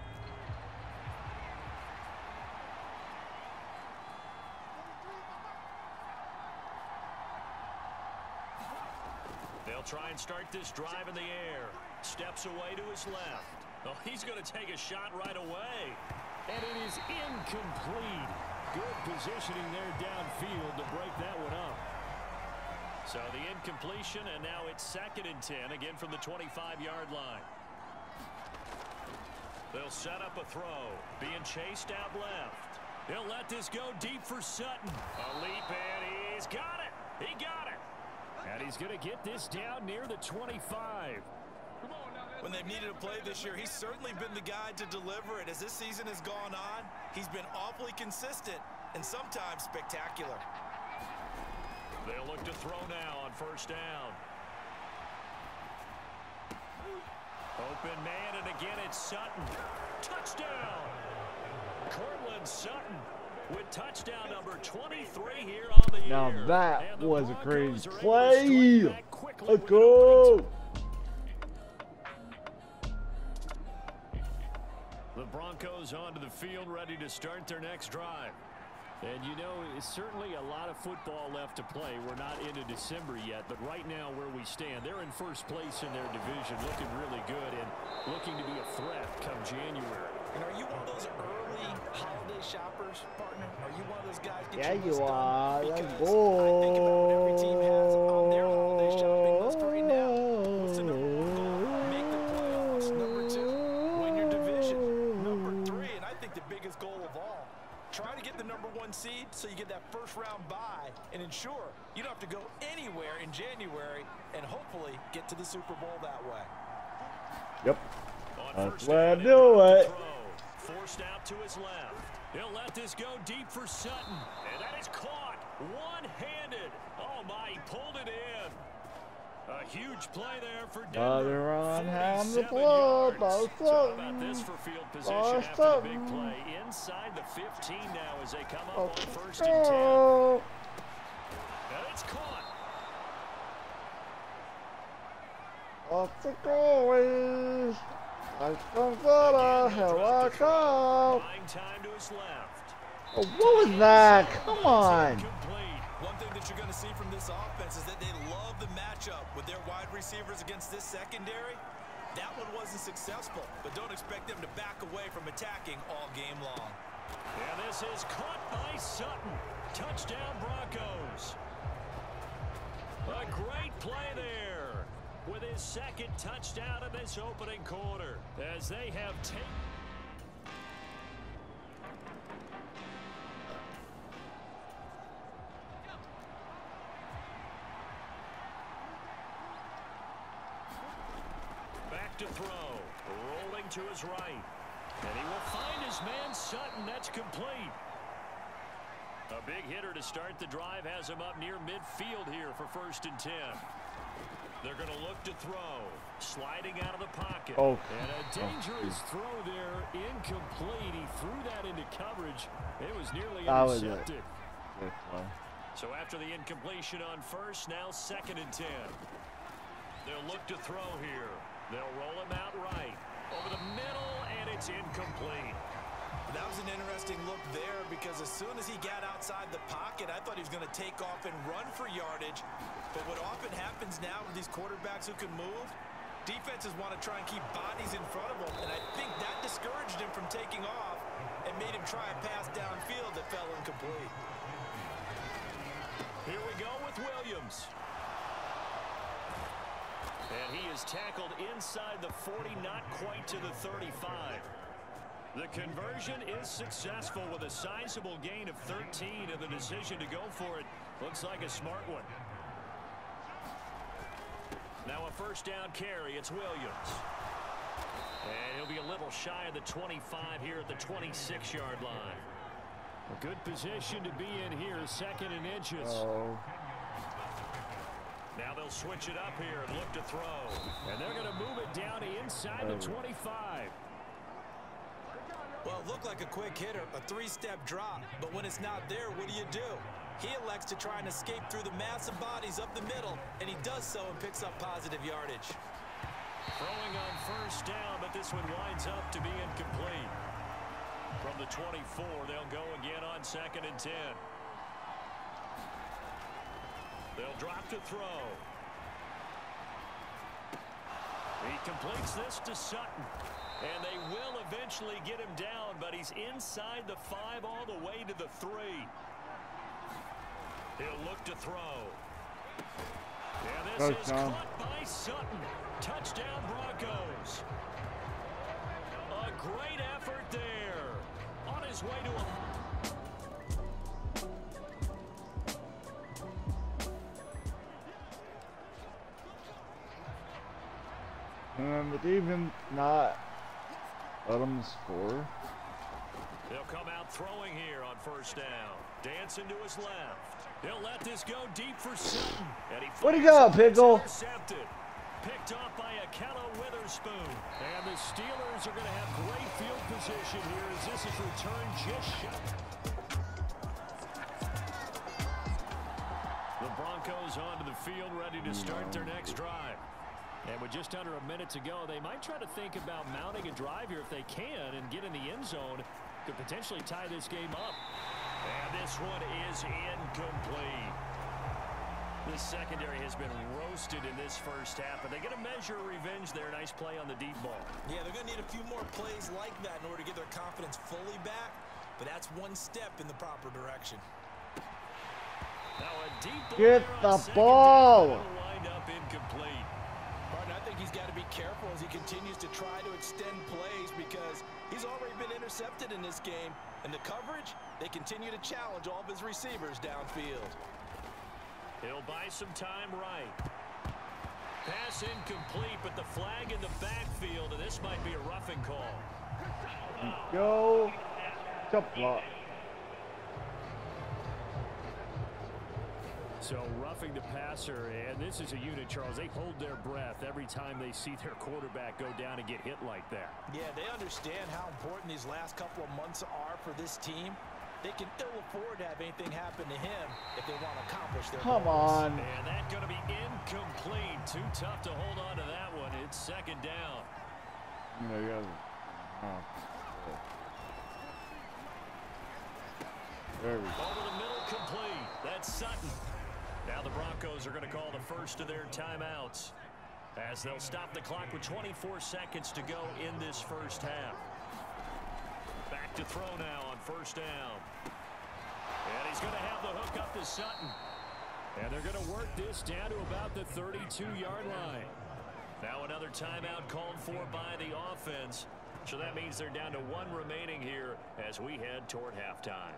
Speaker 2: They'll try and start this drive in the air. Steps away to his left. Oh, he's going to take a shot right away.
Speaker 6: And it is incomplete. Good positioning there downfield to break that one up.
Speaker 2: So the incompletion, and now it's second and ten, again from the twenty-five yard line. They'll set up a throw, being chased out left. He'll let this go deep for Sutton. A leap, and he's got it. He got it.
Speaker 6: And he's going to get this down near the twenty-five.
Speaker 7: When they've needed a play this year, he's certainly been the guy to deliver it. As this season has gone on, he's been awfully consistent and sometimes spectacular.
Speaker 2: They'll look to throw now on first down. Open man, and again it's Sutton. Touchdown! Cortland Sutton with touchdown number twenty-three here on the year.
Speaker 5: Now that was a
Speaker 2: Broncos
Speaker 5: crazy play.
Speaker 2: Let's
Speaker 5: go.
Speaker 2: The Broncos onto the field, ready to start their next drive.
Speaker 6: And you know, it's certainly a lot of football left to play. We're not into December yet, but right now where we stand, they're in first place in their division, looking really good and looking to be a threat come January.
Speaker 3: And are you one of those early holiday shoppers, partner? Are you one of those guys get
Speaker 5: Yeah,
Speaker 3: your
Speaker 5: you
Speaker 3: list done?
Speaker 5: are.
Speaker 3: Because
Speaker 5: Let's
Speaker 3: I
Speaker 5: go.
Speaker 3: think about every team has on their holiday shopping list right now. What's the number one goal? Make the playoffs. Number two, win your division. Number three, and I think the biggest goal of all, try to get the number one seed so you get that first round bye and ensure you don't have to go anywhere in January and hopefully get to the Super Bowl that way.
Speaker 5: Yep.
Speaker 2: On
Speaker 5: That's
Speaker 2: first
Speaker 5: why I
Speaker 2: down,
Speaker 5: do it.
Speaker 2: throw. Forced out to his left. He'll let this go deep for Sutton. And that is caught one-handed. Oh, my, he pulled it in. A huge play there for Denver.
Speaker 5: Another run, ham the
Speaker 2: forty-seven
Speaker 5: blood,
Speaker 2: yards.
Speaker 5: by
Speaker 2: So how about
Speaker 5: Sutton.
Speaker 2: this for field position
Speaker 5: By
Speaker 2: after the big
Speaker 5: Sutton.
Speaker 2: play? Inside the fifteen now as they come up
Speaker 5: Oh,
Speaker 2: on first and ten.
Speaker 5: oh.
Speaker 2: And it's caught.
Speaker 5: What's it going? I come for here I come.
Speaker 2: Buying time to his left.
Speaker 5: Oh, what was that? Come on.
Speaker 2: Incomplete.
Speaker 7: One thing that you're going to see from this offense is that they love the matchup with their wide receivers against this secondary. That one wasn't successful, but don't expect them to back away from attacking all game long.
Speaker 2: And this is caught by Sutton. Touchdown Broncos. A great play there with his second touchdown in this opening quarter as they have taken. Back to throw. Rolling to his right. And he will find his man Sutton. That's complete. A big hitter to start the drive has him up near midfield here for first and ten. They're going to look to throw. Sliding out of the pocket.
Speaker 5: Oh.
Speaker 6: And a dangerous oh, throw there. Incomplete. He threw that into coverage. It was nearly
Speaker 5: that
Speaker 6: intercepted.
Speaker 5: Was it.
Speaker 2: So after the incompletion on first, now second and ten. They'll look to throw here. They'll roll him out right. Over the middle, and it's incomplete.
Speaker 7: That was an interesting look there because as soon as he got outside the pocket, I thought he was going to take off and run for yardage. But what often happens now with these quarterbacks who can move, defenses want to try and keep bodies in front of them. And I think that discouraged him from taking off and made him try a pass downfield that fell incomplete.
Speaker 2: Here we go with Williams. And he is tackled inside the forty, not quite to the thirty-five. The conversion is successful with a sizable gain of thirteen, and the decision to go for it looks like a smart one. Now a first down carry. It's Williams. And he'll be a little shy of the twenty-five here at the twenty-six yard line.
Speaker 6: A good position to be in here, second and inches.
Speaker 5: Oh.
Speaker 2: Now they'll switch it up here and look to throw.
Speaker 6: And they're going to move it down to inside the twenty-five.
Speaker 7: Well, it looked like a quick hitter, a three-step drop. But when it's not there, what do you do? He elects to try and escape through the massive bodies up the middle, and he does so and picks up positive yardage.
Speaker 2: Throwing on first down, but this one winds up to be incomplete. From the twenty-four, they'll go again on second and ten. They'll drop to throw. He completes this to Sutton. And they will eventually get him down, but he's inside the five all the way to the three. He'll look to throw. And this is caught by Sutton. Touchdown Broncos. A great effort there. On his way to a...
Speaker 5: Um, but even not let them score.
Speaker 2: They'll come out throwing here on first down. Dancing to his left. He'll let this go deep for Sutton.
Speaker 5: What do you got, Pickle?
Speaker 2: Intercepted. Picked off by Akello Witherspoon. And the Steelers are going to have great field position here as this is returned just shut. The Broncos onto the field ready to start their next drive. And with just under a minute to go, they might try to think about mounting a drive here if they can and get in the end zone. Could potentially tie this game up. And this one is incomplete. This secondary has been roasted in this first half, but they get a measure of revenge there. Nice play on the deep ball.
Speaker 7: Yeah, they're going to need a few more plays like that in order to get their confidence fully back, but that's one step in the proper direction.
Speaker 2: Now a deep ball
Speaker 5: Get the ball.
Speaker 2: Lined up incomplete.
Speaker 7: Partner, I think he's got to be careful as he continues to try to extend plays because he's already been intercepted in this game. And the coverage, they continue to challenge all of his receivers downfield.
Speaker 2: He'll buy some time right. Pass incomplete, but the flag in the backfield, and this might be a roughing call.
Speaker 5: Go. Jump block.
Speaker 2: So roughing the passer, and this is a unit, Charles. They hold their breath every time they see their quarterback go down and get hit like that.
Speaker 7: Yeah, they understand how important these last couple of months are for this team. They can ill afford to have anything happen to him if they want to accomplish their
Speaker 5: Come
Speaker 7: goals.
Speaker 5: on.
Speaker 2: And that's going to be incomplete. Too tough to hold on to that one. It's second down.
Speaker 5: You know, you gotta, oh. There we go.
Speaker 2: Over the middle, complete. That's Sutton. Now the Broncos are going to call the first of their timeouts as they'll stop the clock with twenty-four seconds to go in this first half. Back to throw now on first down. And he's going to have the hook up to Sutton. And they're going to work this down to about the thirty-two yard line. Now another timeout called for by the offense. So that means they're down to one remaining here as we head toward halftime.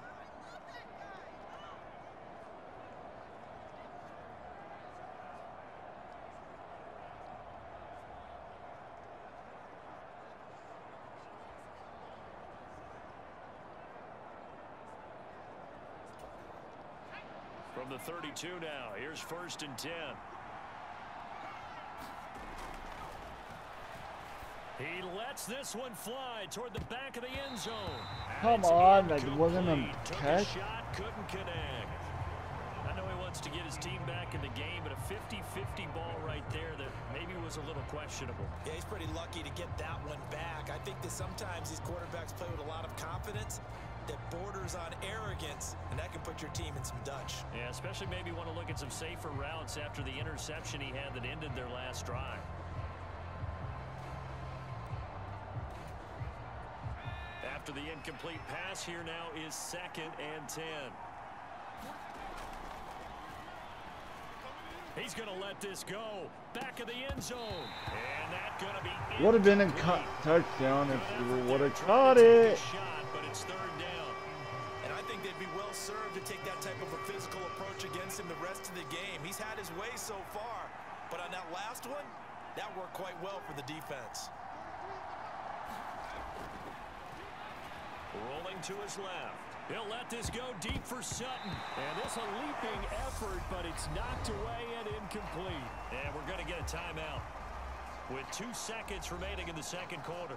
Speaker 2: From the thirty-two now, here's first and ten. He lets this one fly toward the back of the end zone.
Speaker 5: Come on, that wasn't a
Speaker 2: Took
Speaker 5: catch.
Speaker 2: a shot, couldn't connect. I know he wants to get his team back in the game, but a fifty fifty ball right there that maybe was a little questionable.
Speaker 7: Yeah, he's pretty lucky to get that one back. I think that sometimes these quarterbacks play with a lot of confidence that borders on arrogance, and that can put your team in some Dutch.
Speaker 2: Yeah, especially maybe want to look at some safer routes after the interception he had that ended their last drive. After the incomplete pass, here now is second and ten. He's going to let this go. Back of the end zone. And that's going to be
Speaker 5: Would have been a cut touchdown if we would have caught it.
Speaker 2: Shot, but it's third down.
Speaker 7: And I think they'd be well served to take that type of a physical approach against him the rest of the game. He's had his way so far, but on that last one, that worked quite well for the defense.
Speaker 2: Rolling to his left. He'll let this go deep for Sutton. And this a leaping effort, but it's knocked away and incomplete. And we're going to get a timeout with two seconds remaining in the second quarter.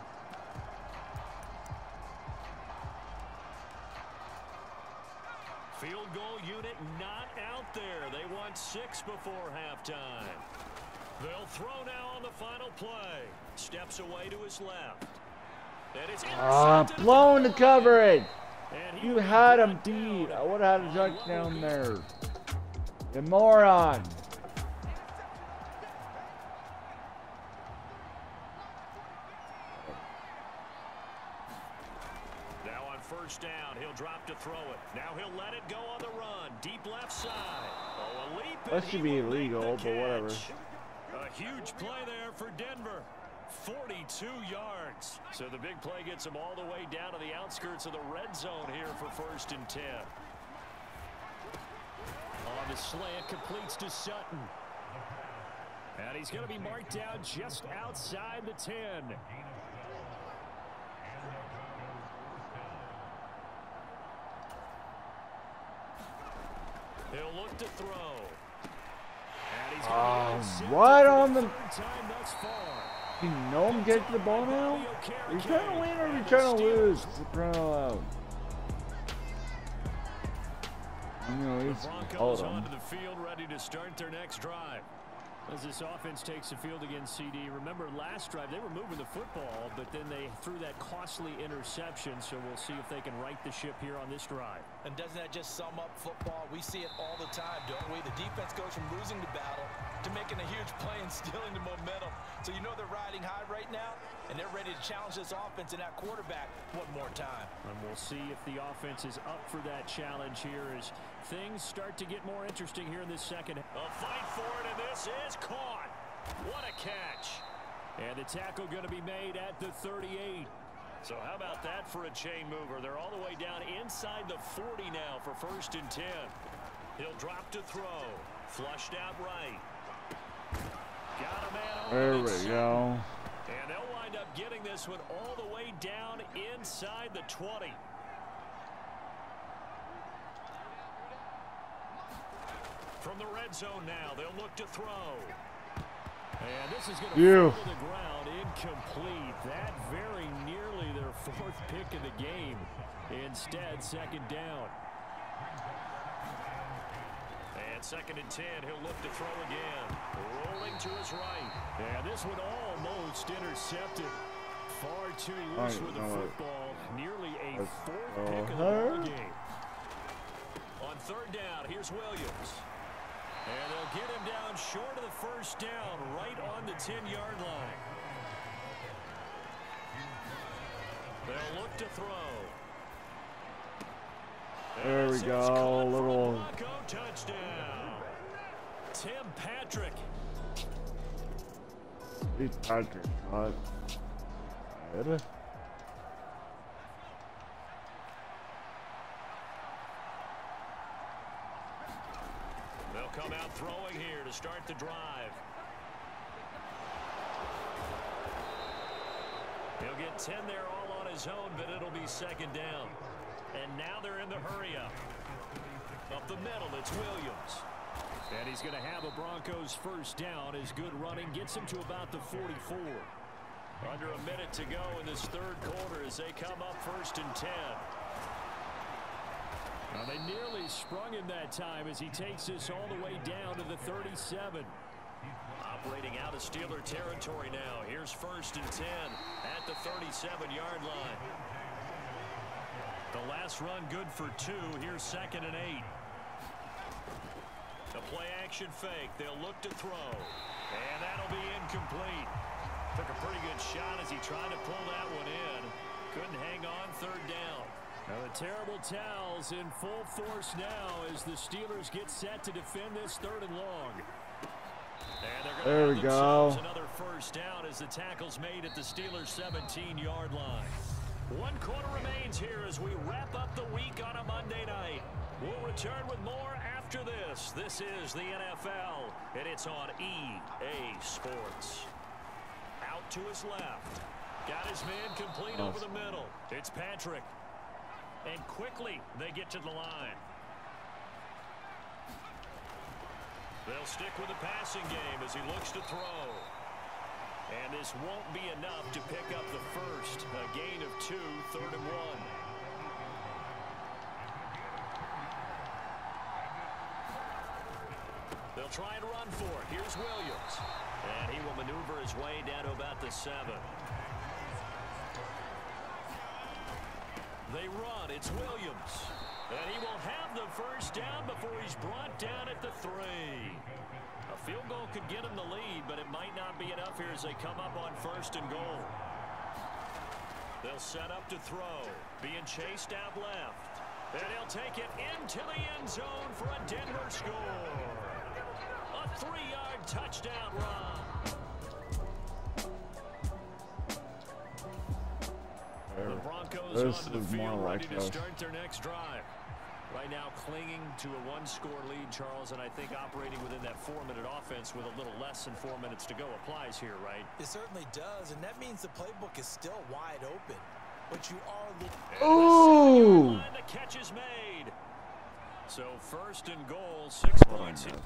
Speaker 2: Field goal unit not out there. They want six before halftime. They'll throw now on the final play. Steps away to his left.
Speaker 5: Ah, uh, blown the coverage. You had him beat. I would have had a touchdown there. You moron.
Speaker 2: Now on first down, he'll drop to throw it. Now he'll let it go on the run. Deep left side. Oh, a leap.
Speaker 5: That should be illegal, but whatever.
Speaker 2: A huge play there for Denver. forty-two yards. So the big play gets him all the way down to the outskirts of the red zone here for first and ten. On the slant, completes to Sutton. And he's going to be marked down just outside the ten. He'll look to throw. And he's
Speaker 5: um, right on the
Speaker 2: time thus far.
Speaker 5: You know him get to the ball now? Are you trying to win or are you trying to lose? Out. You know, he's
Speaker 2: the Broncos onto the field, ready to start their next drive. As this offense takes the field against C D, remember last drive they were moving the football, but then they threw that costly interception, so we'll see if they can right the ship here on this drive.
Speaker 7: And doesn't that just sum up football? We see it all the time, don't we? The defense goes from losing the battle to making a huge play and stealing the momentum. So you know they're riding high right now, and they're ready to challenge this offense and that quarterback one more time. And we'll see if the offense is up for that challenge here as things start to get more interesting here in this second.
Speaker 2: A fight for it, and this is caught. What a catch.
Speaker 6: And the tackle going to be made at the thirty-eight.
Speaker 2: So how about that for a chain mover? They're all the way down inside the forty now for first and ten. He'll drop to throw. Flushed out right. Got a man on.
Speaker 5: There we go.
Speaker 2: And they'll wind up getting this one all the way down inside the twenty. From the red zone now, they'll look to throw.
Speaker 6: And this is going to fall to the ground incomplete. That very nearly their fourth pick of the game. Instead, second down.
Speaker 2: And second and ten, he'll look to throw again. Rolling to his right.
Speaker 6: And this one almost intercepted. Far too loose with the football. Nearly a fourth pick of the ball game.
Speaker 2: On third down, here's Williams. And they'll get him down short of the first down, right on the ten-yard line. They'll look to throw.
Speaker 5: There we go, little
Speaker 2: touchdown. Tim Patrick.
Speaker 5: He's Patrick. Not good.
Speaker 2: They'll come out throwing here to start the drive. He'll get ten there all on his own, but it'll be second down. And now they're in the hurry up. Up the middle, it's Williams.
Speaker 6: And he's going to have a Broncos first down. His good running gets him to about the forty-four.
Speaker 2: Under a minute to go in this third quarter as they come up first and ten.
Speaker 6: Now they nearly sprung him that time as he takes this all the way down to the thirty-seven.
Speaker 2: Operating out of Steeler territory now. Here's first and ten at the thirty-seven-yard line. The last run good for two. Here's second and eight. The play-action fake. They'll look to throw. And that'll be incomplete. Took a pretty good shot as he tried to pull that one in. Couldn't hang on third down.
Speaker 6: Now the terrible towels in full force now as the Steelers get set to defend this third and long.
Speaker 2: And they're
Speaker 5: there we go.
Speaker 2: Another first down as the tackle's made at the Steelers' seventeen-yard line. One quarter remains here as we wrap up the week on a Monday night. We'll return with more after this. This is the N F L, and it's on E A Sports. Out to his left. Got his man complete over the middle. It's Patrick. And quickly they get to the line. They'll stick with the passing game as he looks to throw. And this won't be enough to pick up the first. A gain of two, third and one. They'll try and run for it. Here's Williams. And he will maneuver his way down to about the seven. They run. It's Williams. And he will have the first down before he's brought down at the three. A field goal could get him the lead, but it might not be enough here as they come up on first and goal. They'll set up to throw. Being chased out left. And he'll take it into the end zone for a Denver score. A three-yard touchdown run. The Broncos
Speaker 5: This
Speaker 2: onto the
Speaker 5: is
Speaker 2: field,
Speaker 5: more
Speaker 2: ready
Speaker 5: like
Speaker 2: to
Speaker 5: us.
Speaker 2: start their next drive. Right now clinging to a one-score lead, Charles, and I think operating within that four-minute offense with a little less than four minutes to go applies here, right?
Speaker 7: It certainly does, and that means the playbook is still wide open. But you are...
Speaker 5: Ooh!
Speaker 2: And the catch is made. So first and goal, six
Speaker 5: What I
Speaker 2: points.
Speaker 5: missed.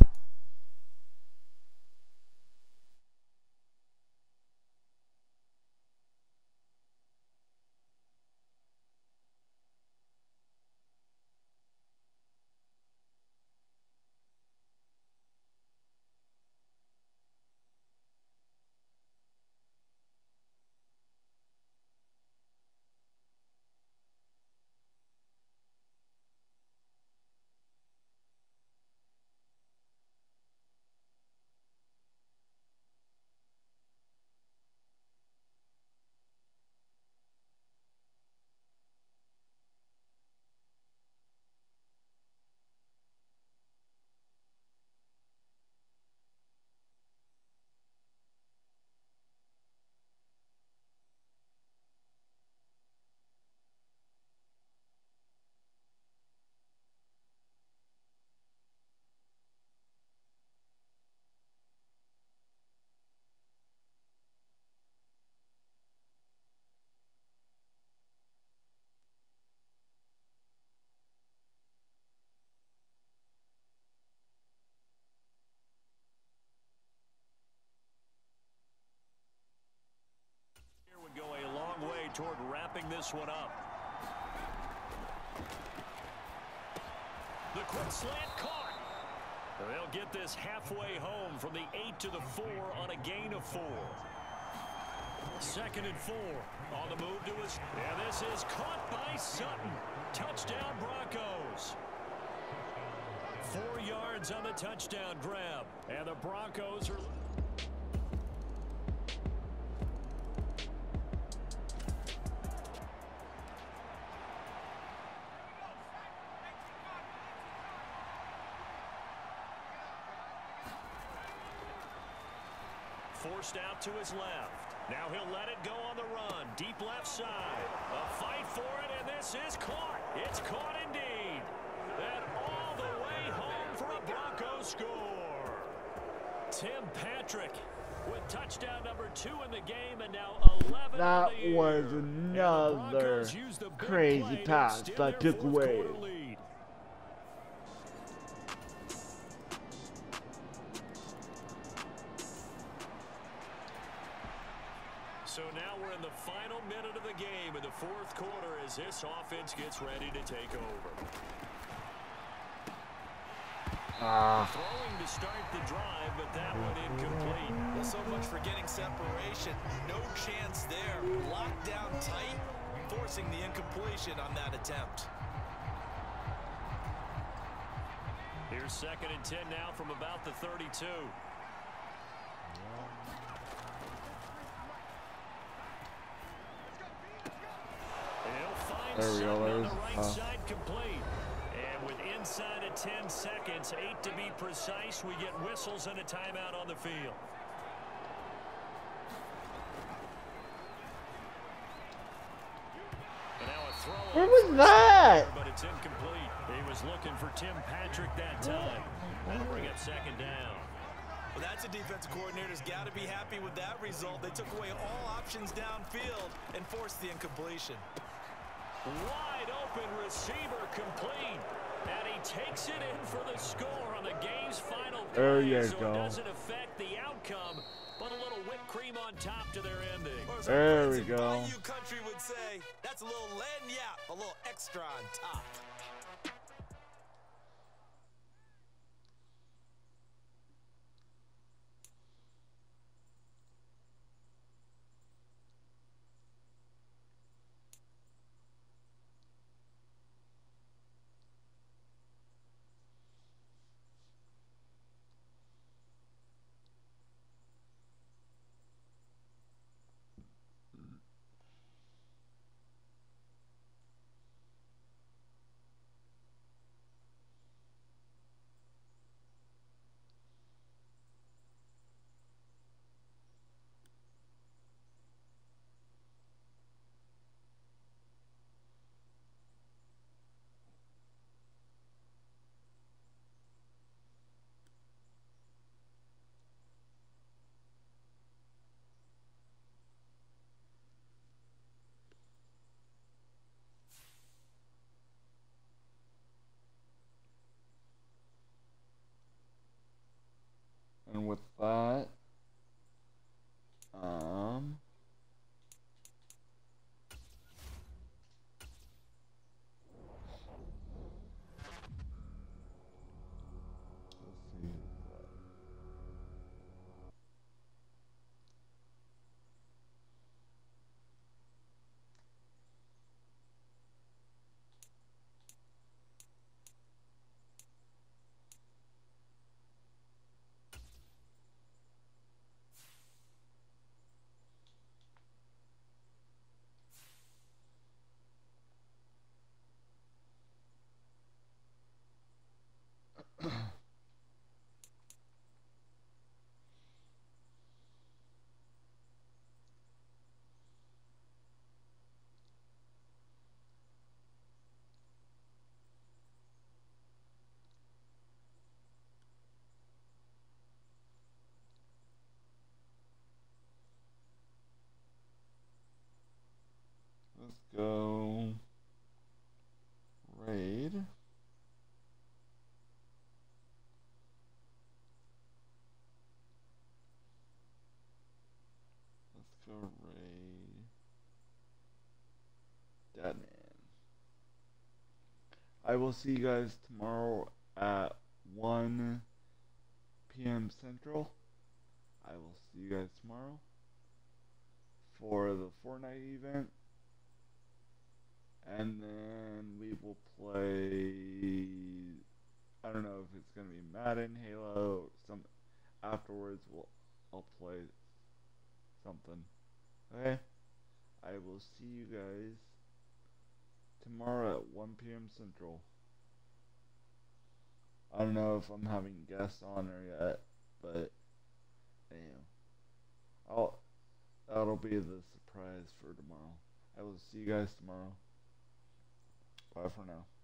Speaker 2: Would go a long way toward wrapping this one up. The quick slant caught. They'll get this halfway home from the eight to the four on a gain of four. Second and four on the move to his. And this is caught by Sutton. Touchdown Broncos. Four yards on the touchdown grab. And the Broncos are... Forced out to his left. Now he'll let it go on the run. Deep left side. A fight for it, and this is caught. It's caught indeed. And all the way home for a Broncos score. Tim Patrick with touchdown number two in the game, and now eleven
Speaker 5: That
Speaker 2: on the
Speaker 5: was
Speaker 2: year.
Speaker 5: another crazy pass that took away.
Speaker 2: Lead. So now we're in the final minute of the game in the fourth quarter as this offense gets ready to take over.
Speaker 5: Ah.
Speaker 2: Throwing to start the drive, but that one incomplete.
Speaker 7: Well, so much for getting separation. No chance there. Locked down tight, forcing the incompletion on that attempt.
Speaker 2: Here's second and ten now from about the thirty-two.
Speaker 5: There we go. There's,
Speaker 2: the right
Speaker 5: uh,
Speaker 2: side complete. And with inside of ten seconds, eight to be precise, we get whistles and a timeout on the field. And now a throw.
Speaker 5: Where was that?
Speaker 2: But it's incomplete. He was looking for Tim Patrick that time. That'll bring up second down.
Speaker 7: Well, that's a defensive coordinator's got to be happy with that result. They took away all options downfield and forced the incompletion.
Speaker 2: Wide open receiver complete. And he takes it in for the score on the game's final play.
Speaker 5: There you
Speaker 2: so
Speaker 5: go.
Speaker 2: It doesn't affect the outcome, but a little whipped cream on top to their ending.
Speaker 7: Or as
Speaker 5: There
Speaker 7: our
Speaker 5: we
Speaker 7: friends in
Speaker 5: go.
Speaker 7: Bayou Country would say, that's a little lagniappe, a little extra on top.
Speaker 5: with that, um, let's see. Let's go raid. Let's go raid Deadman. I will see you guys tomorrow at one p m Central. I will see you guys tomorrow for the Fortnite event. And then we will play, I don't know if it's going to be Madden, Halo, or some, afterwards we'll, I'll play something. Okay? I will see you guys tomorrow at one p m Central. I don't know if I'm having guests on there yet, but, damn. I'll, that'll be the surprise for tomorrow. I will see you guys tomorrow. Bye for now.